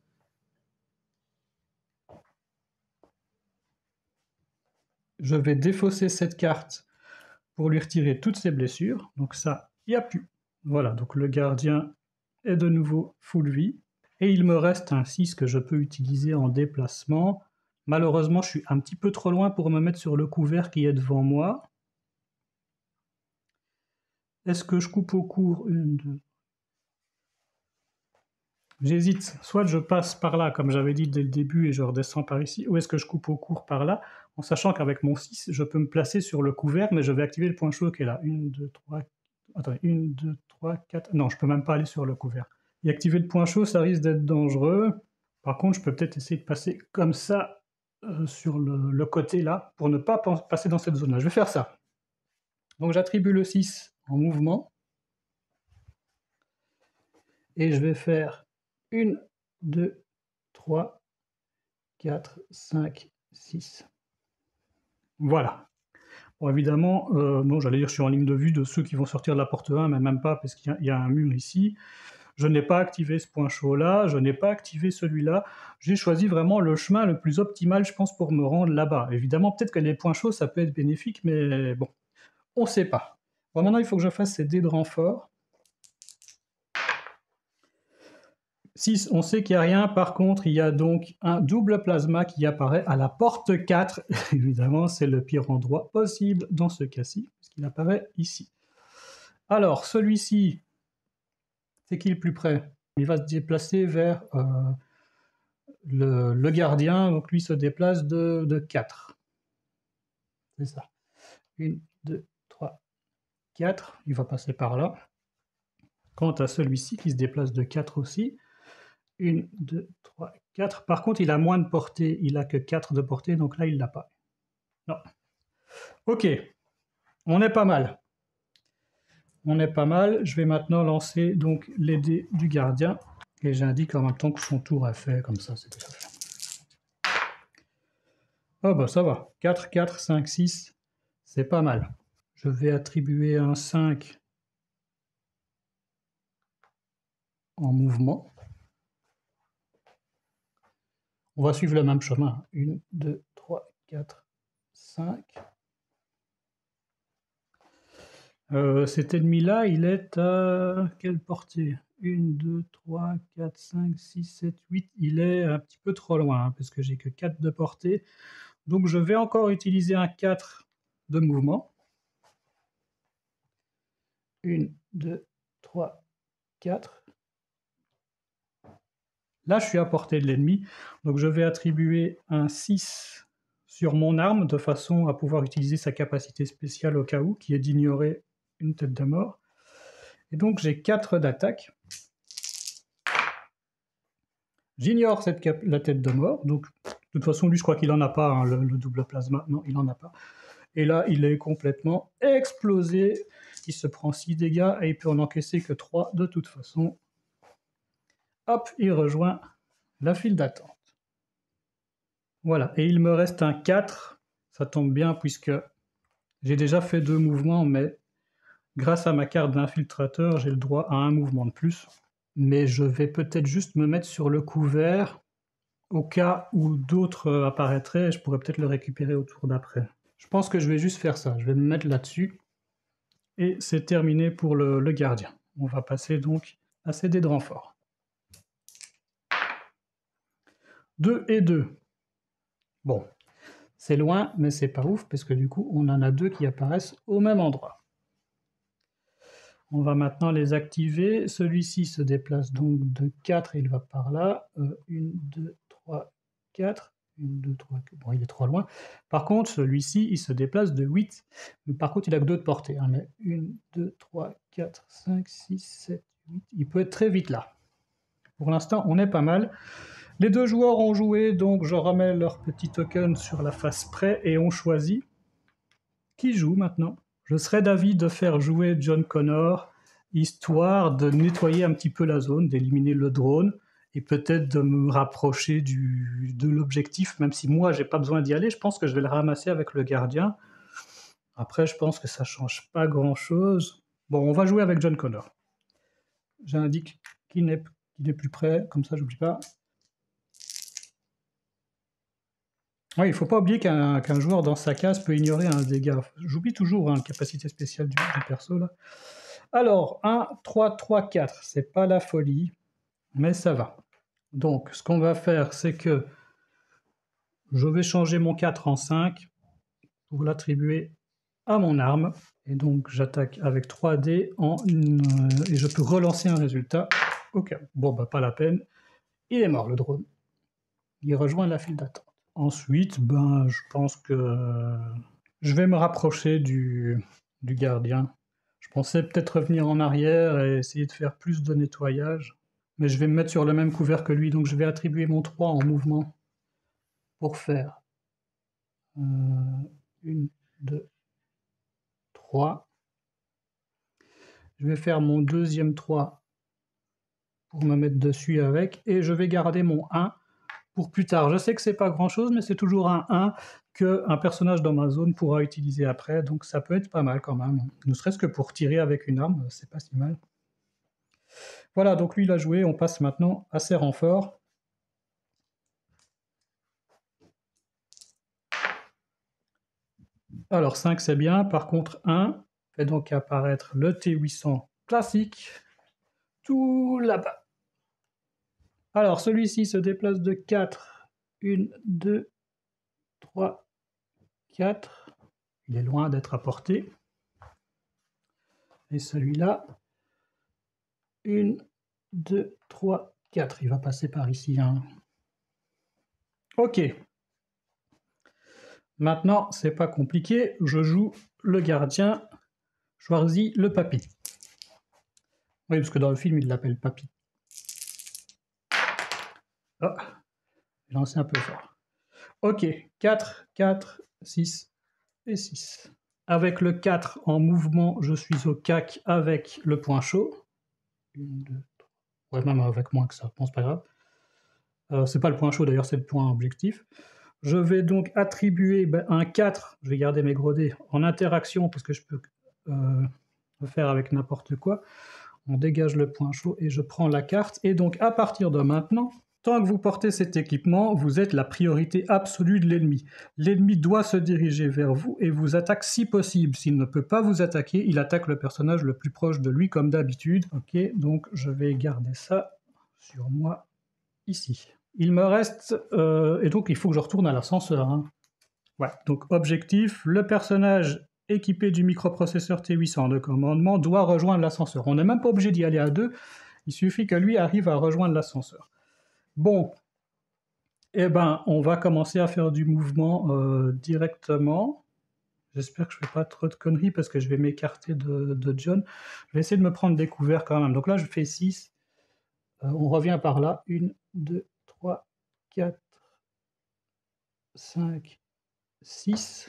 Je vais défausser cette carte pour lui retirer toutes ses blessures. Donc ça, il n'y a plus. Voilà, donc le gardien est de nouveau full vie. Et il me reste un six que je peux utiliser en déplacement. Malheureusement, je suis un petit peu trop loin pour me mettre sur le couvert qui est devant moi. Est-ce que je coupe au court? Une, deux. J'hésite. Soit je passe par là, comme j'avais dit dès le début, et je redescends par ici, ou est-ce que je coupe au court par là, en sachant qu'avec mon six, je peux me placer sur le couvert, mais je vais activer le point chaud qui est là. un, deux, trois... Attendez, un, deux, trois, quatre... Non, je peux même pas aller sur le couvert. Et activer le point chaud, ça risque d'être dangereux. Par contre, je peux peut-être essayer de passer comme ça, euh, sur le, le côté là, pour ne pas passer dans cette zone-là. Je vais faire ça. Donc j'attribue le six en mouvement. Et je vais faire un, deux, trois, quatre, cinq, six. Voilà. Bon, évidemment, euh, non, j'allais dire je suis en ligne de vue de ceux qui vont sortir de la porte un, mais même pas, parce qu'il y, y a un mur ici. Je n'ai pas activé ce point chaud-là, je n'ai pas activé celui-là. J'ai choisi vraiment le chemin le plus optimal, je pense, pour me rendre là-bas. Évidemment, peut-être que les points chauds, ça peut être bénéfique, mais bon, on ne sait pas. Bon, maintenant, il faut que je fasse ces dés de renfort. six, on sait qu'il n'y a rien. Par contre, il y a donc un double plasma qui apparaît à la porte quatre. Évidemment, c'est le pire endroit possible dans ce cas-ci, puisqu'il apparaît ici. Alors, celui-ci, c'est qui le plus près? Il va se déplacer vers euh, le, le gardien, donc lui se déplace de, de quatre. C'est ça. un, deux, trois, quatre, il va passer par là. Quant à celui-ci qui se déplace de quatre aussi, un, deux, trois, quatre. Par contre, il a moins de portée, il a que quatre de portée, donc là, il l'a pas. Non. Ok, on est pas mal. On est pas mal. Je vais maintenant lancer donc les dés du gardien. Et j'indique en même temps que son tour est fait, comme ça, c'est tout à fait. Oh bah ça va. quatre, quatre, cinq, six, c'est pas mal. Je vais attribuer un cinq en mouvement. On va suivre le même chemin. un, deux, trois, quatre, cinq. Euh, cet ennemi-là, il est à quelle portée? un, deux, trois, quatre, cinq, six, sept, huit. Il est un petit peu trop loin, hein, parce que j'ai que quatre de portée. Donc je vais encore utiliser un quatre de mouvement. un, deux, trois, quatre. Là, je suis à portée de l'ennemi. Donc je vais attribuer un six sur mon arme, de façon à pouvoir utiliser sa capacité spéciale au cas où, qui est d'ignorer une tête de mort. Et donc j'ai quatre d'attaque. J'ignore cette cap la tête de mort, donc de toute façon lui je crois qu'il n'en a pas, hein, le, le double plasma, non il n'en a pas. Et là il est complètement explosé, il se prend six dégâts et il peut en encaisser que trois de toute façon. Hop, il rejoint la file d'attente. Voilà, et il me reste un quatre, ça tombe bien puisque j'ai déjà fait deux mouvements, mais grâce à ma carte d'infiltrateur, j'ai le droit à un mouvement de plus. Mais je vais peut-être juste me mettre sur le couvert, au cas où d'autres apparaîtraient, je pourrais peut-être le récupérer au tour d'après. Je pense que je vais juste faire ça, je vais me mettre là-dessus, et c'est terminé pour le, le gardien. On va passer donc à ses dés de renfort. deux et deux. Bon, c'est loin, mais c'est pas ouf, parce que du coup, on en a deux qui apparaissent au même endroit. On va maintenant les activer. Celui-ci se déplace donc de quatre, il va par là. un, deux, trois, quatre. un, deux, trois, quatre. Bon, il est trop loin. Par contre, celui-ci, il se déplace de huit. Mais par contre, il a que deux de portée. Hein. Mais un, deux, trois, quatre, cinq, six, sept, huit. Il peut être très vite là. Pour l'instant, on est pas mal. Les deux joueurs ont joué, donc je remets leur petit token sur la face près et on choisit qui joue maintenant. Je serais d'avis de faire jouer John Connor, histoire de nettoyer un petit peu la zone, d'éliminer le drone, et peut-être de me rapprocher du, de l'objectif, même si moi, j'ai pas besoin d'y aller. Je pense que je vais le ramasser avec le gardien. Après, je pense que ça change pas grand-chose. Bon, on va jouer avec John Connor. J'indique qu'il n'est plus prêt, comme ça, j'oublie pas. Oui, il ne faut pas oublier qu'un qu'un joueur dans sa case peut ignorer un dégât. J'oublie toujours hein, la capacité spéciale du, du perso là. Alors, un, trois, trois, quatre, c'est pas la folie, mais ça va. Donc, ce qu'on va faire, c'est que je vais changer mon quatre en cinq pour l'attribuer à mon arme. Et donc, j'attaque avec trois dés en, euh, et je peux relancer un résultat au cas où. Bon, bah, pas la peine. Il est mort, le drone. Il rejoint la file d'attente. Ensuite, ben, je pense que je vais me rapprocher du, du gardien. Je pensais peut-être revenir en arrière et essayer de faire plus de nettoyage. Mais je vais me mettre sur le même couvert que lui, donc je vais attribuer mon trois en mouvement pour faire euh, une, deux, trois. Je vais faire mon deuxième trois pour me mettre dessus avec, et je vais garder mon un pour plus tard. Je sais que c'est pas grand chose, mais c'est toujours un un qu'un personnage dans ma zone pourra utiliser après, donc ça peut être pas mal quand même. Ne serait-ce que pour tirer avec une arme, c'est pas si mal. Voilà, donc lui il a joué, on passe maintenant à ses renforts. Alors cinq c'est bien, par contre un fait donc apparaître le T huit cents classique, tout là-bas. Alors celui-ci se déplace de quatre, un, deux, trois, quatre. Il est loin d'être à portée. Et celui-là, un, deux, trois, quatre. Il va passer par ici. Hein. Ok. Maintenant, c'est pas compliqué. Je joue le gardien. choisis le papy. Oui, parce que dans le film, il l'appelle papy. Oh, j'ai lancé un peu fort. Ok, quatre, quatre, six et six. Avec le quatre en mouvement, je suis au cac avec le point chaud. Une, deux, trois. Ouais, même avec moins que ça, bon, c'est pas grave. Euh, c'est pas le point chaud d'ailleurs, c'est le point objectif. Je vais donc attribuer ben, un quatre, je vais garder mes gros dés, en interaction, parce que je peux euh, le faire avec n'importe quoi. On dégage le point chaud et je prends la carte. Et donc à partir de maintenant, tant que vous portez cet équipement, vous êtes la priorité absolue de l'ennemi. L'ennemi doit se diriger vers vous et vous attaque si possible. S'il ne peut pas vous attaquer, il attaque le personnage le plus proche de lui comme d'habitude. Ok, donc je vais garder ça sur moi ici. Il me reste... Euh, et donc il faut que je retourne à l'ascenseur. Hein. Ouais, donc objectif, le personnage équipé du microprocesseur T huit cents de commandement doit rejoindre l'ascenseur. On n'est même pas obligé d'y aller à deux, il suffit que lui arrive à rejoindre l'ascenseur. Bon, eh ben, on va commencer à faire du mouvement euh, directement. J'espère que je ne fais pas trop de conneries parce que je vais m'écarter de, de John. Je vais essayer de me prendre des couverts quand même. Donc là, je fais six. Euh, on revient par là. un, deux, trois, quatre, cinq, six.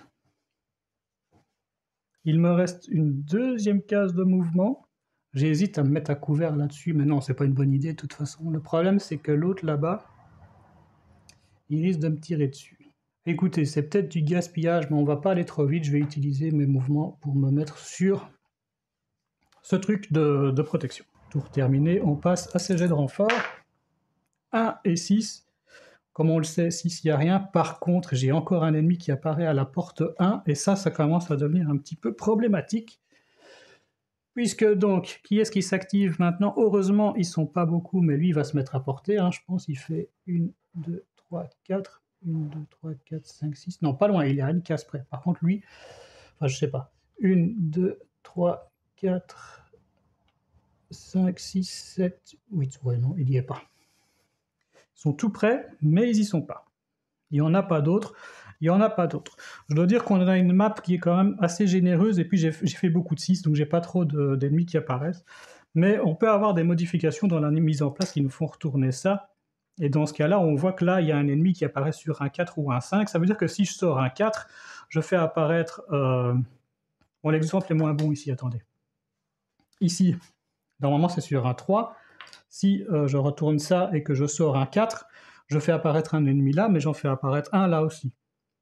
Il me reste une deuxième case de mouvement. J'hésite à me mettre à couvert là-dessus, mais non, c'est pas une bonne idée de toute façon. Le problème, c'est que l'autre là-bas, il risque de me tirer dessus. Écoutez, c'est peut-être du gaspillage, mais on va pas aller trop vite. Je vais utiliser mes mouvements pour me mettre sur ce truc de, de protection. Tour terminé, on passe à ces jets de renfort. un et six. Comme on le sait, six, il n'y a rien. Par contre, j'ai encore un ennemi qui apparaît à la porte un, et ça, ça commence à devenir un petit peu problématique. Puisque donc, qui est-ce qui s'active maintenant? Heureusement, ils ne sont pas beaucoup, mais lui, il va se mettre à portée. Hein. Je pense qu'il fait un, deux, trois, quatre. un, deux, trois, quatre, cinq, six. Non, pas loin, il est à une case près. Par contre, lui, enfin, je sais pas. un, deux, trois, quatre, cinq, six, sept, huit. Ouais, non, il n'y est pas. Ils sont tout près, mais ils n'y sont pas. Il n'y en a pas d'autres. Il n'y en a pas d'autres. Je dois dire qu'on a une map qui est quand même assez généreuse, et puis j'ai fait beaucoup de six, donc j'ai pas trop d'ennemis qui apparaissent. Mais on peut avoir des modifications dans la mise en place qui nous font retourner ça. Et dans ce cas-là, on voit que là, il y a un ennemi qui apparaît sur un quatre ou un cinq. Ça veut dire que si je sors un quatre, je fais apparaître... Euh... Bon, l'exemple est moins bon ici, attendez. Ici, normalement, c'est sur un trois. Si euh, je retourne ça et que je sors un quatre, je fais apparaître un ennemi là, mais j'en fais apparaître un là aussi.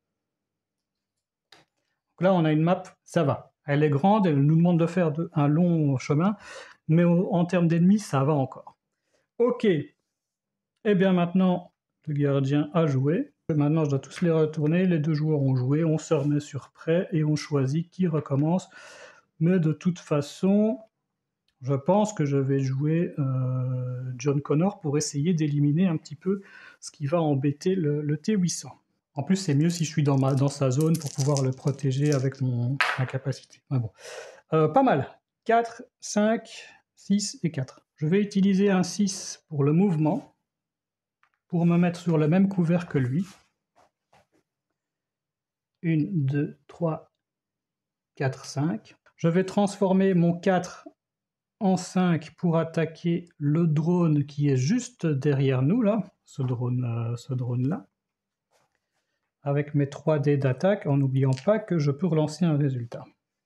Donc là, on a une map, ça va. Elle est grande, elle nous demande de faire de, un long chemin, mais au, en termes d'ennemis, ça va encore. Ok. Et bien maintenant, le gardien a joué. Maintenant, je dois tous les retourner. Les deux joueurs ont joué, on se remet sur prêt et on choisit qui recommence. Mais de toute façon... Je pense que je vais jouer euh, John Connor pour essayer d'éliminer un petit peu ce qui va embêter le, le T huit cents. En plus, c'est mieux si je suis dans, ma, dans sa zone pour pouvoir le protéger avec mon, ma capacité. Ah bon. euh, pas mal. quatre, cinq, six et quatre. Je vais utiliser un six pour le mouvement, pour me mettre sur le même couvert que lui. un, deux, trois, quatre, cinq. Je vais transformer mon quatre en cinq pour attaquer le drone qui est juste derrière nous, là, ce drone, euh, ce drone-là, avec mes trois dés d'attaque, en n'oubliant pas que je peux relancer un résultat.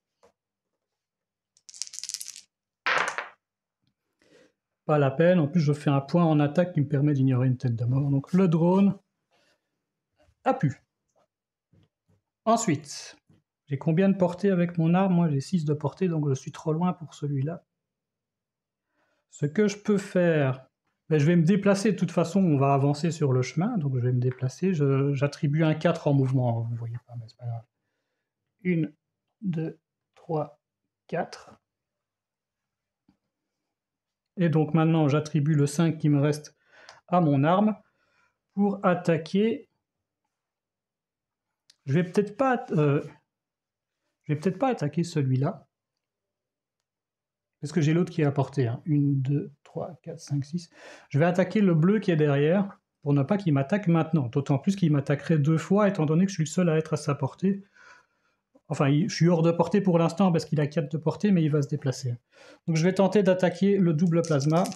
Pas la peine, en plus je fais un point en attaque qui me permet d'ignorer une tête de mort, donc le drone a pu. Ensuite, j'ai combien de portée avec mon arme? Moi j'ai six de portée, donc je suis trop loin pour celui-là. Ce que je peux faire, ben je vais me déplacer, de toute façon on va avancer sur le chemin, donc je vais me déplacer, j'attribue un quatre en mouvement, vous ne voyez pas, mais c'est pas grave. un, deux, trois, quatre. Et donc maintenant j'attribue le cinq qui me reste à mon arme pour attaquer. Je vais peut-être pas, euh, je vais peut-être pas attaquer celui-là. Parce que j'ai l'autre qui est à portée. Hein. un, deux, trois, quatre, cinq, six. Je vais attaquer le bleu qui est derrière, pour ne pas qu'il m'attaque maintenant. D'autant plus qu'il m'attaquerait deux fois, étant donné que je suis le seul à être à sa portée. Enfin, il, je suis hors de portée pour l'instant parce qu'il a quatre de portée, mais il va se déplacer. Donc je vais tenter d'attaquer le double plasma.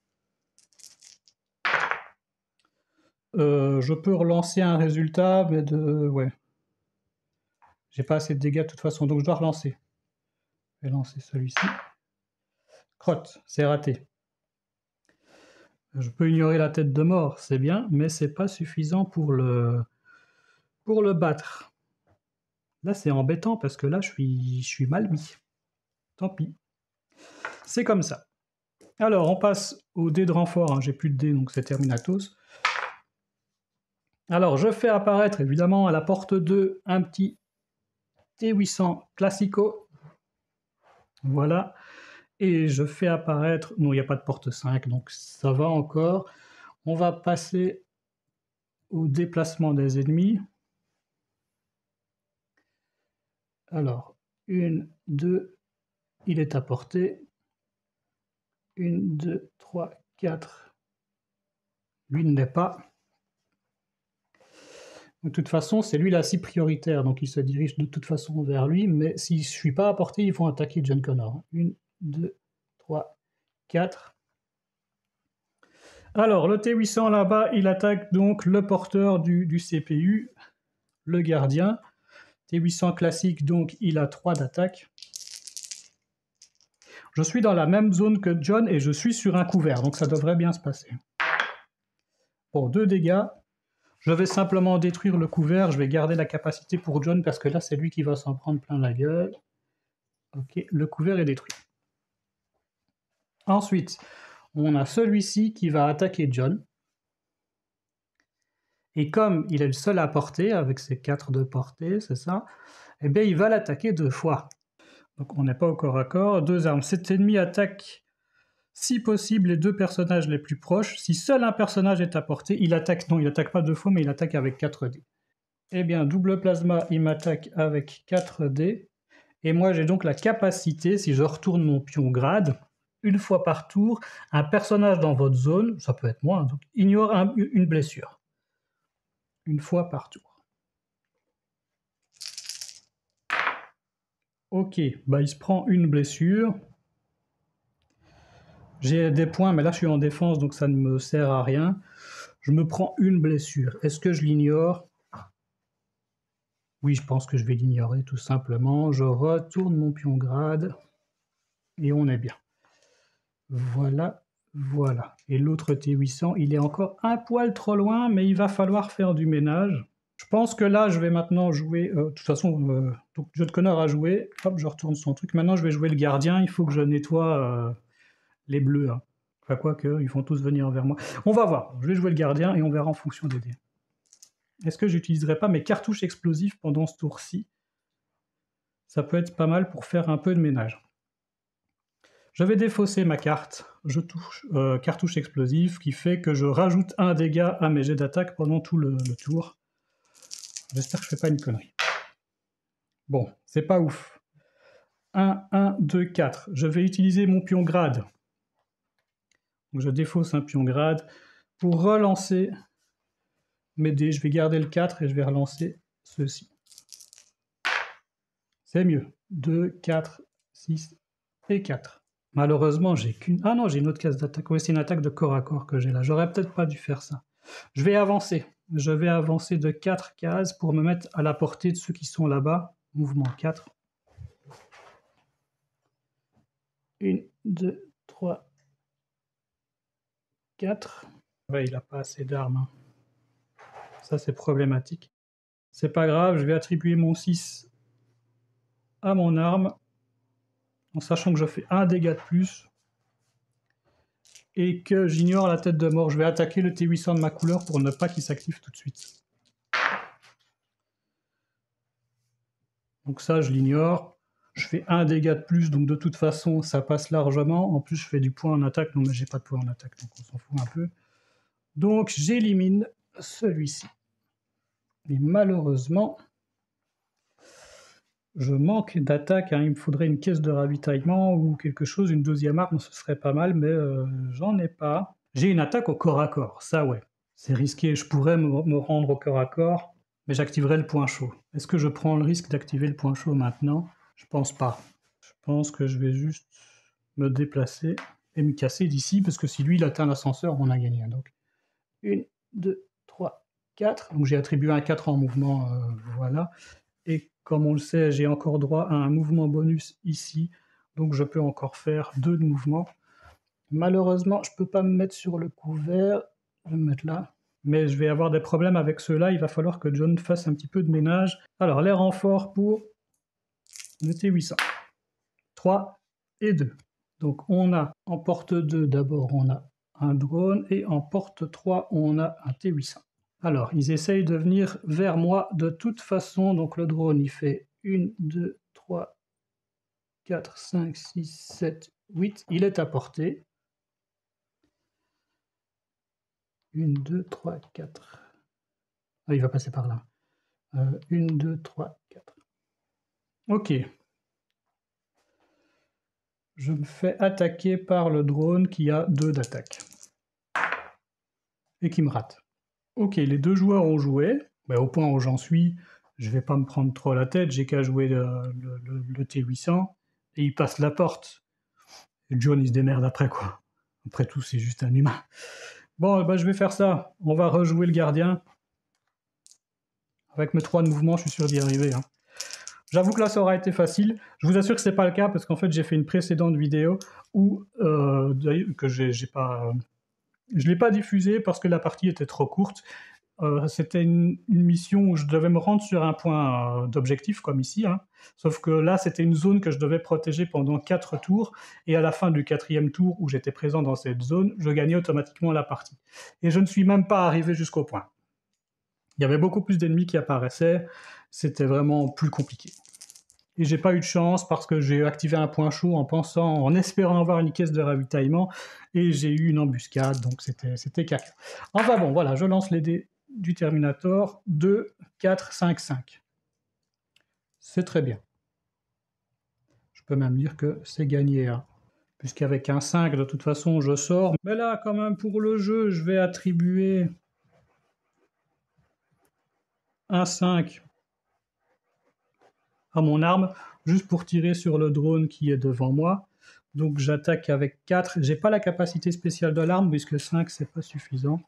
Euh, je peux relancer un résultat, mais de... ouais. J'ai pas assez de dégâts de toute façon, donc je dois relancer. Je vais lancer celui-ci. Crotte, c'est raté. Je peux ignorer la tête de mort, c'est bien, mais c'est pas suffisant pour le, pour le battre. Là, c'est embêtant parce que là, je suis, je suis mal mis. Tant pis. C'est comme ça. Alors, on passe au dé de renfort. Hein. J'ai plus de dés, donc c'est Terminatos. Alors, je fais apparaître, évidemment, à la porte deux, un petit T huit cents Classico. Voilà. Et je fais apparaître... Non, il n'y a pas de porte cinq, donc ça va encore. On va passer au déplacement des ennemis. Alors, une, deux, il est à portée. Une, deux, trois, quatre. Lui ne l'est pas. De toute façon, c'est lui la cible prioritaire, donc il se dirige de toute façon vers lui, mais si je ne suis pas à portée, ils vont attaquer John Connor. Une, deux, trois, quatre. Alors, le T huit cents là-bas, il attaque donc le porteur du, du C P U, le gardien. T huit cents classique, donc il a trois d'attaque. Je suis dans la même zone que John et je suis sur un couvert, donc ça devrait bien se passer. Pour deux dégâts, je vais simplement détruire le couvert, je vais garder la capacité pour John parce que là c'est lui qui va s'en prendre plein la gueule. Ok, le couvert est détruit. Ensuite, on a celui-ci qui va attaquer John. Et comme il est le seul à porter, avec ses quatre de portée, c'est ça, eh bien il va l'attaquer deux fois. Donc on n'est pas au corps à corps. Deux armes. Cet ennemi attaque, si possible, les deux personnages les plus proches. Si seul un personnage est à portée, il attaque, non, il attaque pas deux fois, mais il attaque avec quatre dés. Eh bien, double plasma, il m'attaque avec quatre dés. Et moi, j'ai donc la capacité, si je retourne mon pion grade, une fois par tour, un personnage dans votre zone, ça peut être moi, donc ignore un, une blessure. Une fois par tour. Ok, bah il se prend une blessure. J'ai des points, mais là je suis en défense, donc ça ne me sert à rien. Je me prends une blessure. Est-ce que je l'ignore? Oui, je pense que je vais l'ignorer, tout simplement. Je retourne mon pion grade. Et on est bien. Voilà, voilà. Et l'autre T huit cents, il est encore un poil trop loin, mais il va falloir faire du ménage. Je pense que là, je vais maintenant jouer... Euh, de toute façon, euh, donc John Connor a joué. Hop, je retourne son truc. Maintenant, je vais jouer le gardien. Il faut que je nettoie euh, les bleus. Hein. Enfin, quoi que, ils vont tous venir vers moi. On va voir. Je vais jouer le gardien et on verra en fonction des dés. Est-ce que j'utiliserai pas mes cartouches explosives pendant ce tour-ci? Ça peut être pas mal pour faire un peu de ménage. Je vais défausser ma carte. Je touche euh, cartouche explosive qui fait que je rajoute un dégât à mes jets d'attaque pendant tout le, le tour. J'espère que je fais pas une connerie. Bon, c'est pas ouf. un, un, deux, quatre. Je vais utiliser mon pion grade. Donc je défausse un pion grade pour relancer mes dés. Je vais garder le quatre et je vais relancer ceci. C'est mieux. deux, quatre, six et quatre. Malheureusement, j'ai qu'une... Ah non, j'ai une autre case d'attaque. Oui, c'est une attaque de corps à corps que j'ai là. J'aurais peut-être pas dû faire ça. Je vais avancer. Je vais avancer de quatre cases pour me mettre à la portée de ceux qui sont là-bas. Mouvement quatre. un, deux, trois, quatre. Ouais, il n'a pas assez d'armes. Hein. Ça, c'est problématique. C'est pas grave, je vais attribuer mon six à mon arme, en sachant que je fais un dégât de plus. Et que j'ignore la tête de mort. Je vais attaquer le T huit cents de ma couleur pour ne pas qu'il s'active tout de suite. Donc ça, je l'ignore. Je fais un dégât de plus, donc de toute façon, ça passe largement. En plus, je fais du point en attaque. Non, mais j'ai pas de point en attaque, donc on s'en fout un peu. Donc, j'élimine celui-ci. Et malheureusement, je manque d'attaque. Hein. Il me faudrait une caisse de ravitaillement ou quelque chose, une deuxième arme, ce serait pas mal, mais euh, j'en ai pas. J'ai une attaque au corps à corps, ça ouais. C'est risqué, je pourrais me, me rendre au corps à corps, Mais j'activerai le point chaud. Est-ce que je prends le risque d'activer le point chaud maintenant? Je pense pas. Je pense que je vais juste me déplacer et me casser d'ici, parce que si lui il atteint l'ascenseur, on a gagné. Donc un, deux, trois, quatre. Donc j'ai attribué un quatre en mouvement, euh, voilà. Et comme on le sait, j'ai encore droit à un mouvement bonus ici, donc je peux encore faire deux de mouvements. Malheureusement, je ne peux pas me mettre sur le couvert, je vais me mettre là, mais je vais avoir des problèmes avec ceux-là, il va falloir que John fasse un petit peu de ménage. Alors, les renforts pour le T huit cents, trois et deux. Donc on a en porte deux, d'abord on a un drone, et en porte trois, on a un T huit cents. Alors, ils essayent de venir vers moi de toute façon, donc le drone, il fait un, deux, trois, quatre, cinq, six, sept, huit, il est à portée. un, deux, trois, quatre. Ah, il va passer par là. Euh, un, deux, trois, quatre. Ok. Je me fais attaquer par le drone qui a deux d'attaque. Et qui me rate. Ok, les deux joueurs ont joué. Ben, au point où j'en suis, je vais pas me prendre trop la tête, j'ai qu'à jouer le, le, le, le T huit cents, et il passe la porte. Et John, il se démerde après, quoi. Après tout, c'est juste un humain. Bon, ben, je vais faire ça. On va rejouer le gardien. Avec mes trois de mouvement, je suis sûr d'y arriver. Hein. J'avoue que là, ça aura été facile. Je vous assure que c'est pas le cas, parce qu'en fait, j'ai fait une précédente vidéo où, euh, que j'ai, j'ai pas... Euh, je l'ai pas diffusée parce que la partie était trop courte. Euh, c'était une, une mission où je devais me rendre sur un point euh, d'objectif, comme ici. Hein. Sauf que là, c'était une zone que je devais protéger pendant quatre tours. Et à la fin du quatrième tour, où j'étais présent dans cette zone, je gagnais automatiquement la partie. Et je ne suis même pas arrivé jusqu'au point. Il y avait beaucoup plus d'ennemis qui apparaissaient. C'était vraiment plus compliqué. Et j'ai pas eu de chance parce que j'ai activé un point chaud en pensant, en espérant avoir une caisse de ravitaillement. Et j'ai eu une embuscade, donc c'était, c'était caca. Enfin bon, voilà, je lance les dés du Terminator, deux, quatre, cinq, cinq. C'est très bien. Je peux même dire que c'est gagné, hein. Puisqu'avec un cinq, de toute façon, je sors. Mais là, quand même, pour le jeu, je vais attribuer un cinq à mon arme, juste pour tirer sur le drone qui est devant moi. Donc j'attaque avec quatre. J'ai pas la capacité spéciale de l'arme, puisque cinq, c'est pas suffisant.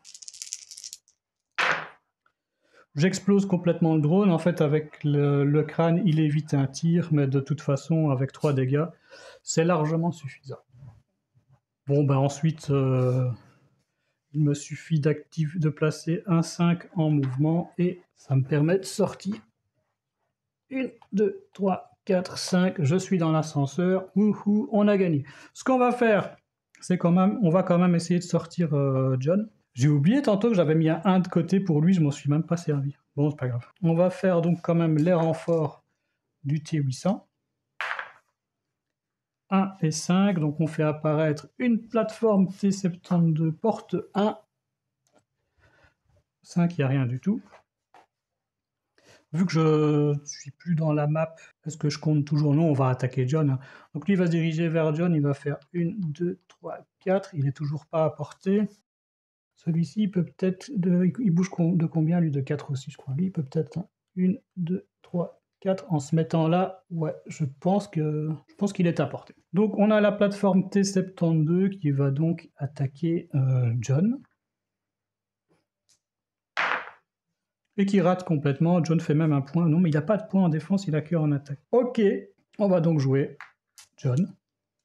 J'explose complètement le drone. En fait, avec le, le crâne, il évite un tir, mais de toute façon, avec trois dégâts, c'est largement suffisant. Bon, ben ensuite, euh, il me suffit de placer un cinq en mouvement, et ça me permet de sortir. un, deux, trois, quatre, cinq, je suis dans l'ascenseur. Wouhou, on a gagné. Ce qu'on va faire, c'est quand même, on va quand même essayer de sortir euh, John. J'ai oublié tantôt que j'avais mis un un de côté pour lui, je m'en suis même pas servi. Bon, c'est pas grave. On va faire donc quand même les renforts du T huit cents. un et cinq, donc on fait apparaître une plateforme T soixante-douze porte un. cinq, il n'y a rien du tout. Vu que je ne suis plus dans la map, est-ce que je compte toujours? Non, on va attaquer John. Donc lui, il va se diriger vers John, il va faire un, deux, trois, quatre. Il n'est toujours pas à portée. Celui-ci peut peut-être... Il bouge de combien, lui? De quatre aussi, je crois. Lui, il peut peut-être un, deux, trois, quatre. En se mettant là, ouais, je pense que je pense qu'il est à portée. Donc on a la plateforme T soixante-douze qui va donc attaquer euh, John. Et qui rate complètement. John fait même un point. Non, mais il n'a pas de point en défense, il a que en attaque. Ok, on va donc jouer John.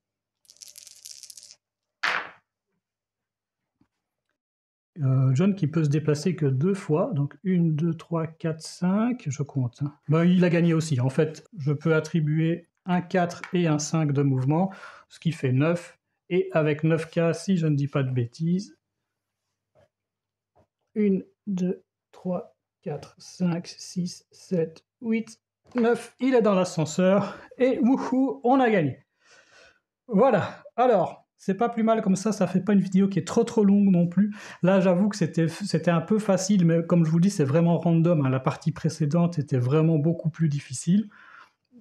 Euh, John qui peut se déplacer que deux fois, donc un, deux, trois, quatre, cinq, je compte. Hein. Ben, il a gagné aussi. En fait, je peux attribuer un quatre et un cinq de mouvement, ce qui fait neuf. Et avec neuf K, si je ne dis pas de bêtises, un, deux, trois, quatre, cinq, six, sept, huit, neuf. Il est dans l'ascenseur et wouhou, on a gagné. Voilà, alors, c'est pas plus mal comme ça, ça fait pas une vidéo qui est trop trop longue non plus. Là, j'avoue que c'était, c'était un peu facile, mais comme je vous dis, c'est vraiment random. Hein. La partie précédente était vraiment beaucoup plus difficile.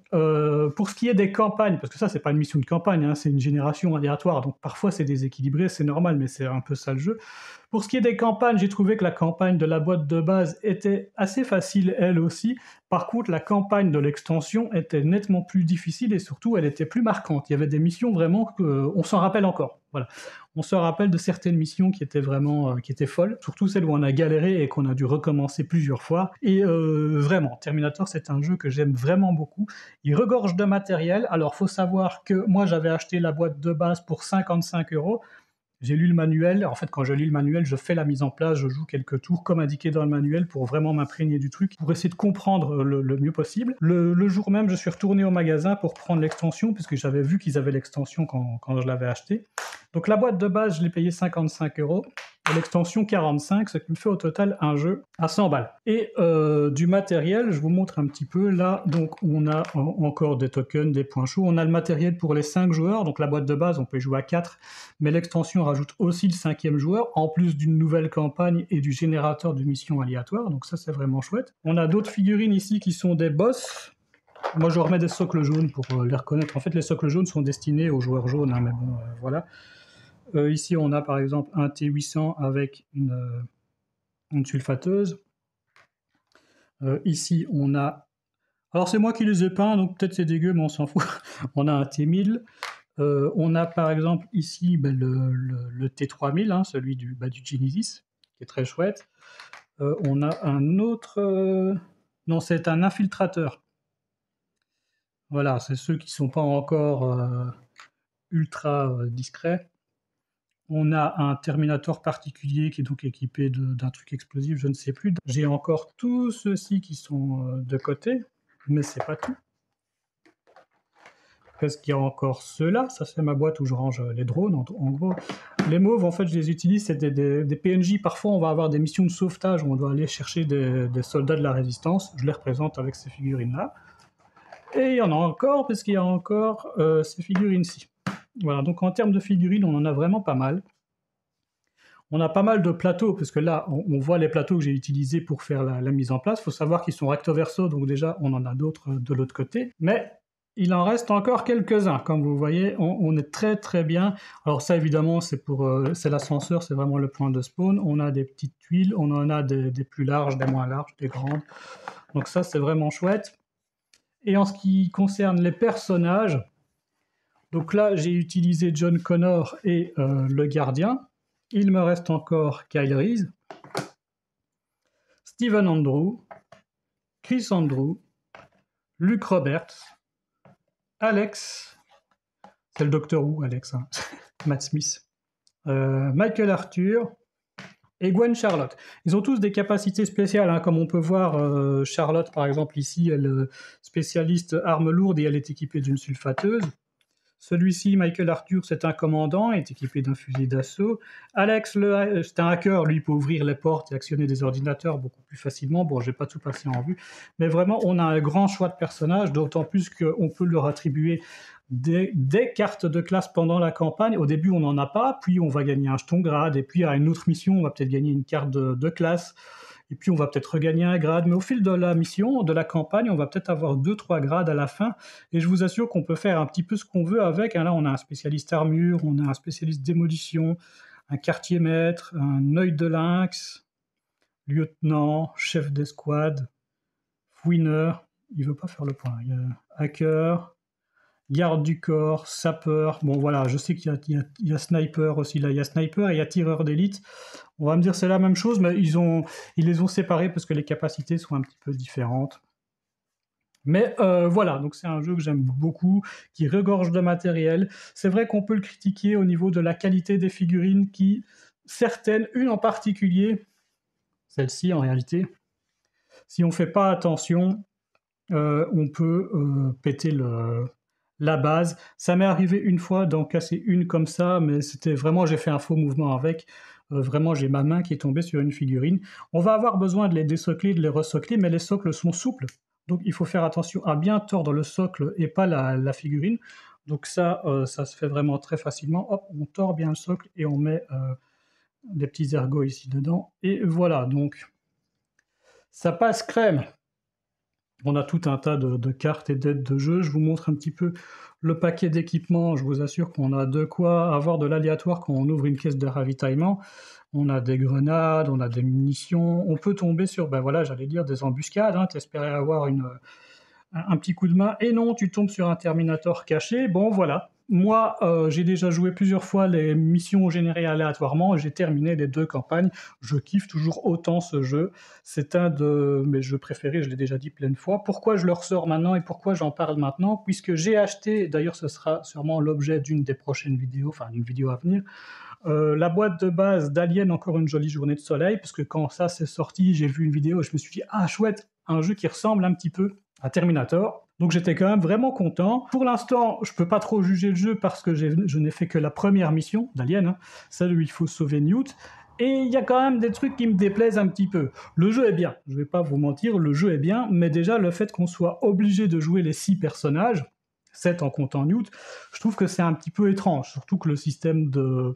euh, pour ce qui est des campagnes, parce que ça c'est pas une mission de campagne, hein, c'est une génération aléatoire, donc parfois c'est déséquilibré, c'est normal, mais c'est un peu ça le jeu. Pour ce qui est des campagnes, j'ai trouvé que la campagne de la boîte de base était assez facile elle aussi. Par contre, la campagne de l'extension était nettement plus difficile et surtout elle était plus marquante. Il y avait des missions vraiment qu'on s'en rappelle encore. Voilà. On se rappelle de certaines missions qui étaient vraiment euh, qui étaient folles, surtout celles où on a galéré et qu'on a dû recommencer plusieurs fois. Et euh, vraiment, Terminator, c'est un jeu que j'aime vraiment beaucoup. Il regorge de matériel. Alors, faut savoir que moi, j'avais acheté la boîte de base pour cinquante-cinq euros. J'ai lu le manuel. En fait, quand je lis le manuel, je fais la mise en place, je joue quelques tours comme indiqué dans le manuel pour vraiment m'imprégner du truc, pour essayer de comprendre le, le mieux possible. Le, le jour même, je suis retourné au magasin pour prendre l'extension, puisque j'avais vu qu'ils avaient l'extension quand, quand je l'avais acheté. Donc la boîte de base, je l'ai payée cinquante-cinq euros. Et l'extension quarante-cinq, ce qui me fait au total un jeu à cent balles. Et euh, du matériel, je vous montre un petit peu. Là, donc, on a en, encore des tokens, des points chauds. On a le matériel pour les cinq joueurs. Donc la boîte de base, on peut jouer à quatre. Mais l'extension rajoute aussi le cinquième joueur, en plus d'une nouvelle campagne et du générateur de missions aléatoires. Donc ça, c'est vraiment chouette. On a d'autres figurines ici qui sont des boss. Moi, je remets des socles jaunes pour les reconnaître. En fait, les socles jaunes sont destinés aux joueurs jaunes, hein, mais bon, euh, voilà. Euh, ici, on a par exemple un T huit cents avec une, euh, une sulfateuse. Euh, ici, on a... Alors, c'est moi qui les ai peints, donc peut-être c'est dégueu, mais on s'en fout. On a un T mille. Euh, on a par exemple ici ben, le, le, le T trois mille, hein, celui du, ben, du Genesis, qui est très chouette. Euh, on a un autre... Euh... Non, c'est un infiltrateur. Voilà, c'est ceux qui ne sont pas encore euh, ultra euh, discrets. On a un Terminator particulier qui est donc équipé d'un truc explosif, je ne sais plus. J'ai encore tous ceux-ci qui sont euh, de côté, mais c'est pas tout. Parce qu'il y a encore ceux-là, ça c'est ma boîte où je range les drones, en, en gros. Les mauves, en fait, je les utilise, c'est des, des, des P N J. Parfois, on va avoir des missions de sauvetage où on doit aller chercher des, des soldats de la résistance. Je les représente avec ces figurines-là. Et il y en a encore, parce qu'il y a encore euh, ces figurines-ci. Voilà, donc en termes de figurines, on en a vraiment pas mal. On a pas mal de plateaux, parce que là, on, on voit les plateaux que j'ai utilisés pour faire la, la mise en place. Il faut savoir qu'ils sont recto verso, donc déjà, on en a d'autres de l'autre côté. Mais il en reste encore quelques-uns. Comme vous voyez, on, on est très très bien. Alors ça, évidemment, c'est pour, euh, c'est l'ascenseur, c'est vraiment le point de spawn. On a des petites tuiles, on en a des, des plus larges, des moins larges, des grandes. Donc ça, c'est vraiment chouette. Et en ce qui concerne les personnages, donc là, j'ai utilisé John Connor et euh, le gardien. Il me reste encore Kyle Reese, Stephen Andrew, Chris Andrew, Luke Roberts, Alex, c'est le Docteur Who, Alex, hein. Matt Smith, euh, Michael Arthur et Gwen Charlotte. Ils ont tous des capacités spéciales, hein, comme on peut voir, euh, Charlotte par exemple ici, elle est spécialiste armes lourdes et elle est équipée d'une sulfateuse. Celui-ci, Michael Arthur, c'est un commandant, il est équipé d'un fusil d'assaut. Alex, c'est un hacker, lui, peut ouvrir les portes et actionner des ordinateurs beaucoup plus facilement. Bon, je n'ai pas tout passé en vue. Mais vraiment, on a un grand choix de personnages, d'autant plus qu'on peut leur attribuer des, des cartes de classe pendant la campagne. Au début, on n'en a pas, puis on va gagner un jeton grade, et puis à une autre mission, on va peut-être gagner une carte de, de classe. Et puis on va peut-être regagner un grade, mais au fil de la mission, de la campagne, on va peut-être avoir deux trois grades à la fin, et je vous assure qu'on peut faire un petit peu ce qu'on veut avec. Là, on a un spécialiste armure, on a un spécialiste démolition, un quartier maître, un œil de lynx, lieutenant, chef d'escouade, fouineur, il veut pas faire le point, il y a hacker, garde du corps, sapeur, bon voilà, je sais qu'il y a, il y a, il y a sniper aussi, là il y a sniper et il y a tireur d'élite. On va me dire c'est la même chose, mais ils, ont, ils les ont séparés parce que les capacités sont un petit peu différentes. Mais euh, voilà, donc c'est un jeu que j'aime beaucoup, qui regorge de matériel. C'est vrai qu'on peut le critiquer au niveau de la qualité des figurines, qui, certaines, une en particulier, celle-ci en réalité, si on ne fait pas attention, euh, on peut euh, péter le... la base. Ça m'est arrivé une fois d'en casser une comme ça, mais c'était vraiment, j'ai fait un faux mouvement avec. Euh, vraiment, j'ai ma main qui est tombée sur une figurine. On va avoir besoin de les désocler, de les resocler, mais les socles sont souples. Donc, il faut faire attention à bien tordre le socle et pas la, la figurine. Donc ça, euh, ça se fait vraiment très facilement. Hop, on tord bien le socle et on met euh, des petits ergots ici dedans. Et voilà, donc ça passe crème. On a tout un tas de, de cartes et d'aides de jeu. Je vous montre un petit peu le paquet d'équipements. Je vous assure qu'on a de quoi avoir de l'aléatoire quand on ouvre une caisse de ravitaillement. On a des grenades, on a des munitions. On peut tomber sur, ben voilà, j'allais dire des embuscades. Hein. T'espérais avoir une, un, un petit coup de main. Et non, tu tombes sur un Terminator caché. Bon, voilà. Moi, euh, j'ai déjà joué plusieurs fois les missions générées aléatoirement et j'ai terminé les deux campagnes. Je kiffe toujours autant ce jeu. C'est un de mes jeux préférés, je l'ai déjà dit plein de fois. Pourquoi je le ressors maintenant et pourquoi j'en parle maintenant? Puisque j'ai acheté, d'ailleurs ce sera sûrement l'objet d'une des prochaines vidéos, enfin d'une vidéo à venir, euh, la boîte de base d'Alien, encore une jolie journée de soleil, parce que quand ça s'est sorti, j'ai vu une vidéo et je me suis dit « Ah chouette, un jeu qui ressemble un petit peu à Terminator ». Donc j'étais quand même vraiment content. Pour l'instant, je peux pas trop juger le jeu parce que je n'ai fait que la première mission d'Alien, hein, celle où il faut sauver Newt. Et il y a quand même des trucs qui me déplaisent un petit peu. Le jeu est bien, je vais pas vous mentir, le jeu est bien, mais déjà le fait qu'on soit obligé de jouer les six personnages, sept en comptant Newt, je trouve que c'est un petit peu étrange, surtout que le système de,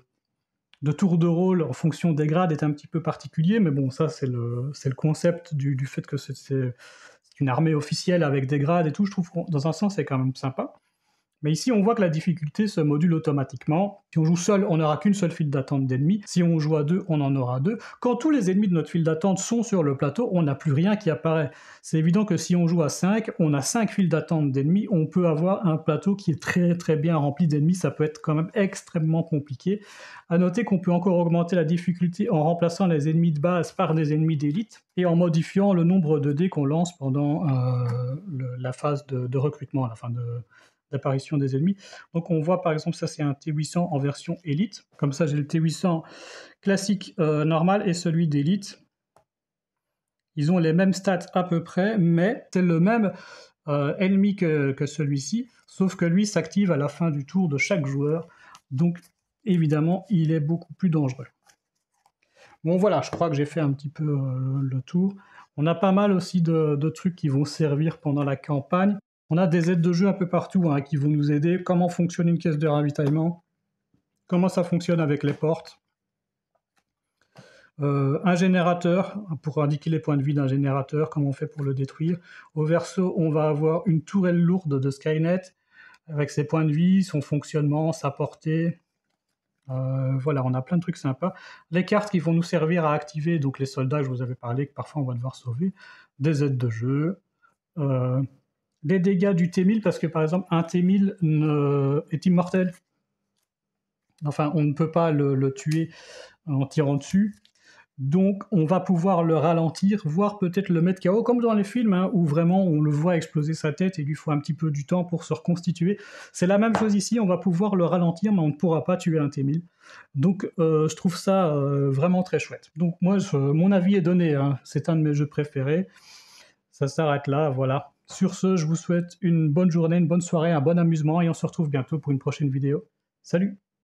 de tour de rôle en fonction des grades est un petit peu particulier, mais bon, ça c'est le, c'est le concept du, du fait que c'est, c'est une armée officielle avec des grades et tout, je trouve que dans un sens c'est quand même sympa. Mais ici, on voit que la difficulté se module automatiquement. Si on joue seul, on n'aura qu'une seule file d'attente d'ennemis. Si on joue à deux, on en aura deux. Quand tous les ennemis de notre file d'attente sont sur le plateau, on n'a plus rien qui apparaît. C'est évident que si on joue à cinq, on a cinq files d'attente d'ennemis, on peut avoir un plateau qui est très très bien rempli d'ennemis. Ça peut être quand même extrêmement compliqué. À noter qu'on peut encore augmenter la difficulté en remplaçant les ennemis de base par des ennemis d'élite et en modifiant le nombre de dés qu'on lance pendant euh, le, la phase de, de recrutement, à la fin de d'apparition des ennemis. Donc on voit par exemple, ça c'est un T huit cents en version élite. Comme ça j'ai le T huit cents classique euh, normal et celui d'élite. Ils ont les mêmes stats à peu près, mais c'est le même euh, ennemi que, que celui-ci, sauf que lui s'active à la fin du tour de chaque joueur. Donc évidemment, il est beaucoup plus dangereux. Bon voilà, je crois que j'ai fait un petit peu euh, le, le tour. On a pas mal aussi de, de trucs qui vont servir pendant la campagne. On a des aides de jeu un peu partout hein, qui vont nous aider. Comment fonctionne une caisse de ravitaillement, comment ça fonctionne avec les portes. Euh, un générateur, pour indiquer les points de vie d'un générateur, comment on fait pour le détruire. Au verso, on va avoir une tourelle lourde de Skynet, avec ses points de vie, son fonctionnement, sa portée. Euh, voilà, on a plein de trucs sympas. Les cartes qui vont nous servir à activer, donc les soldats, je vous avais parlé, que parfois on va devoir sauver. Des aides de jeu. Euh, les dégâts du T mille, parce que par exemple, un T mille ne... est immortel. Enfin, on ne peut pas le, le tuer en tirant dessus. Donc, on va pouvoir le ralentir, voire peut-être le mettre K O, comme dans les films, hein, où vraiment on le voit exploser sa tête et il lui faut un petit peu du temps pour se reconstituer. C'est la même chose ici, on va pouvoir le ralentir, mais on ne pourra pas tuer un T mille. Donc, euh, je trouve ça euh, vraiment très chouette. Donc, moi, je, mon avis est donné, hein. C'est un de mes jeux préférés. Ça s'arrête là, voilà. Sur ce, je vous souhaite une bonne journée, une bonne soirée, un bon amusement et on se retrouve bientôt pour une prochaine vidéo. Salut!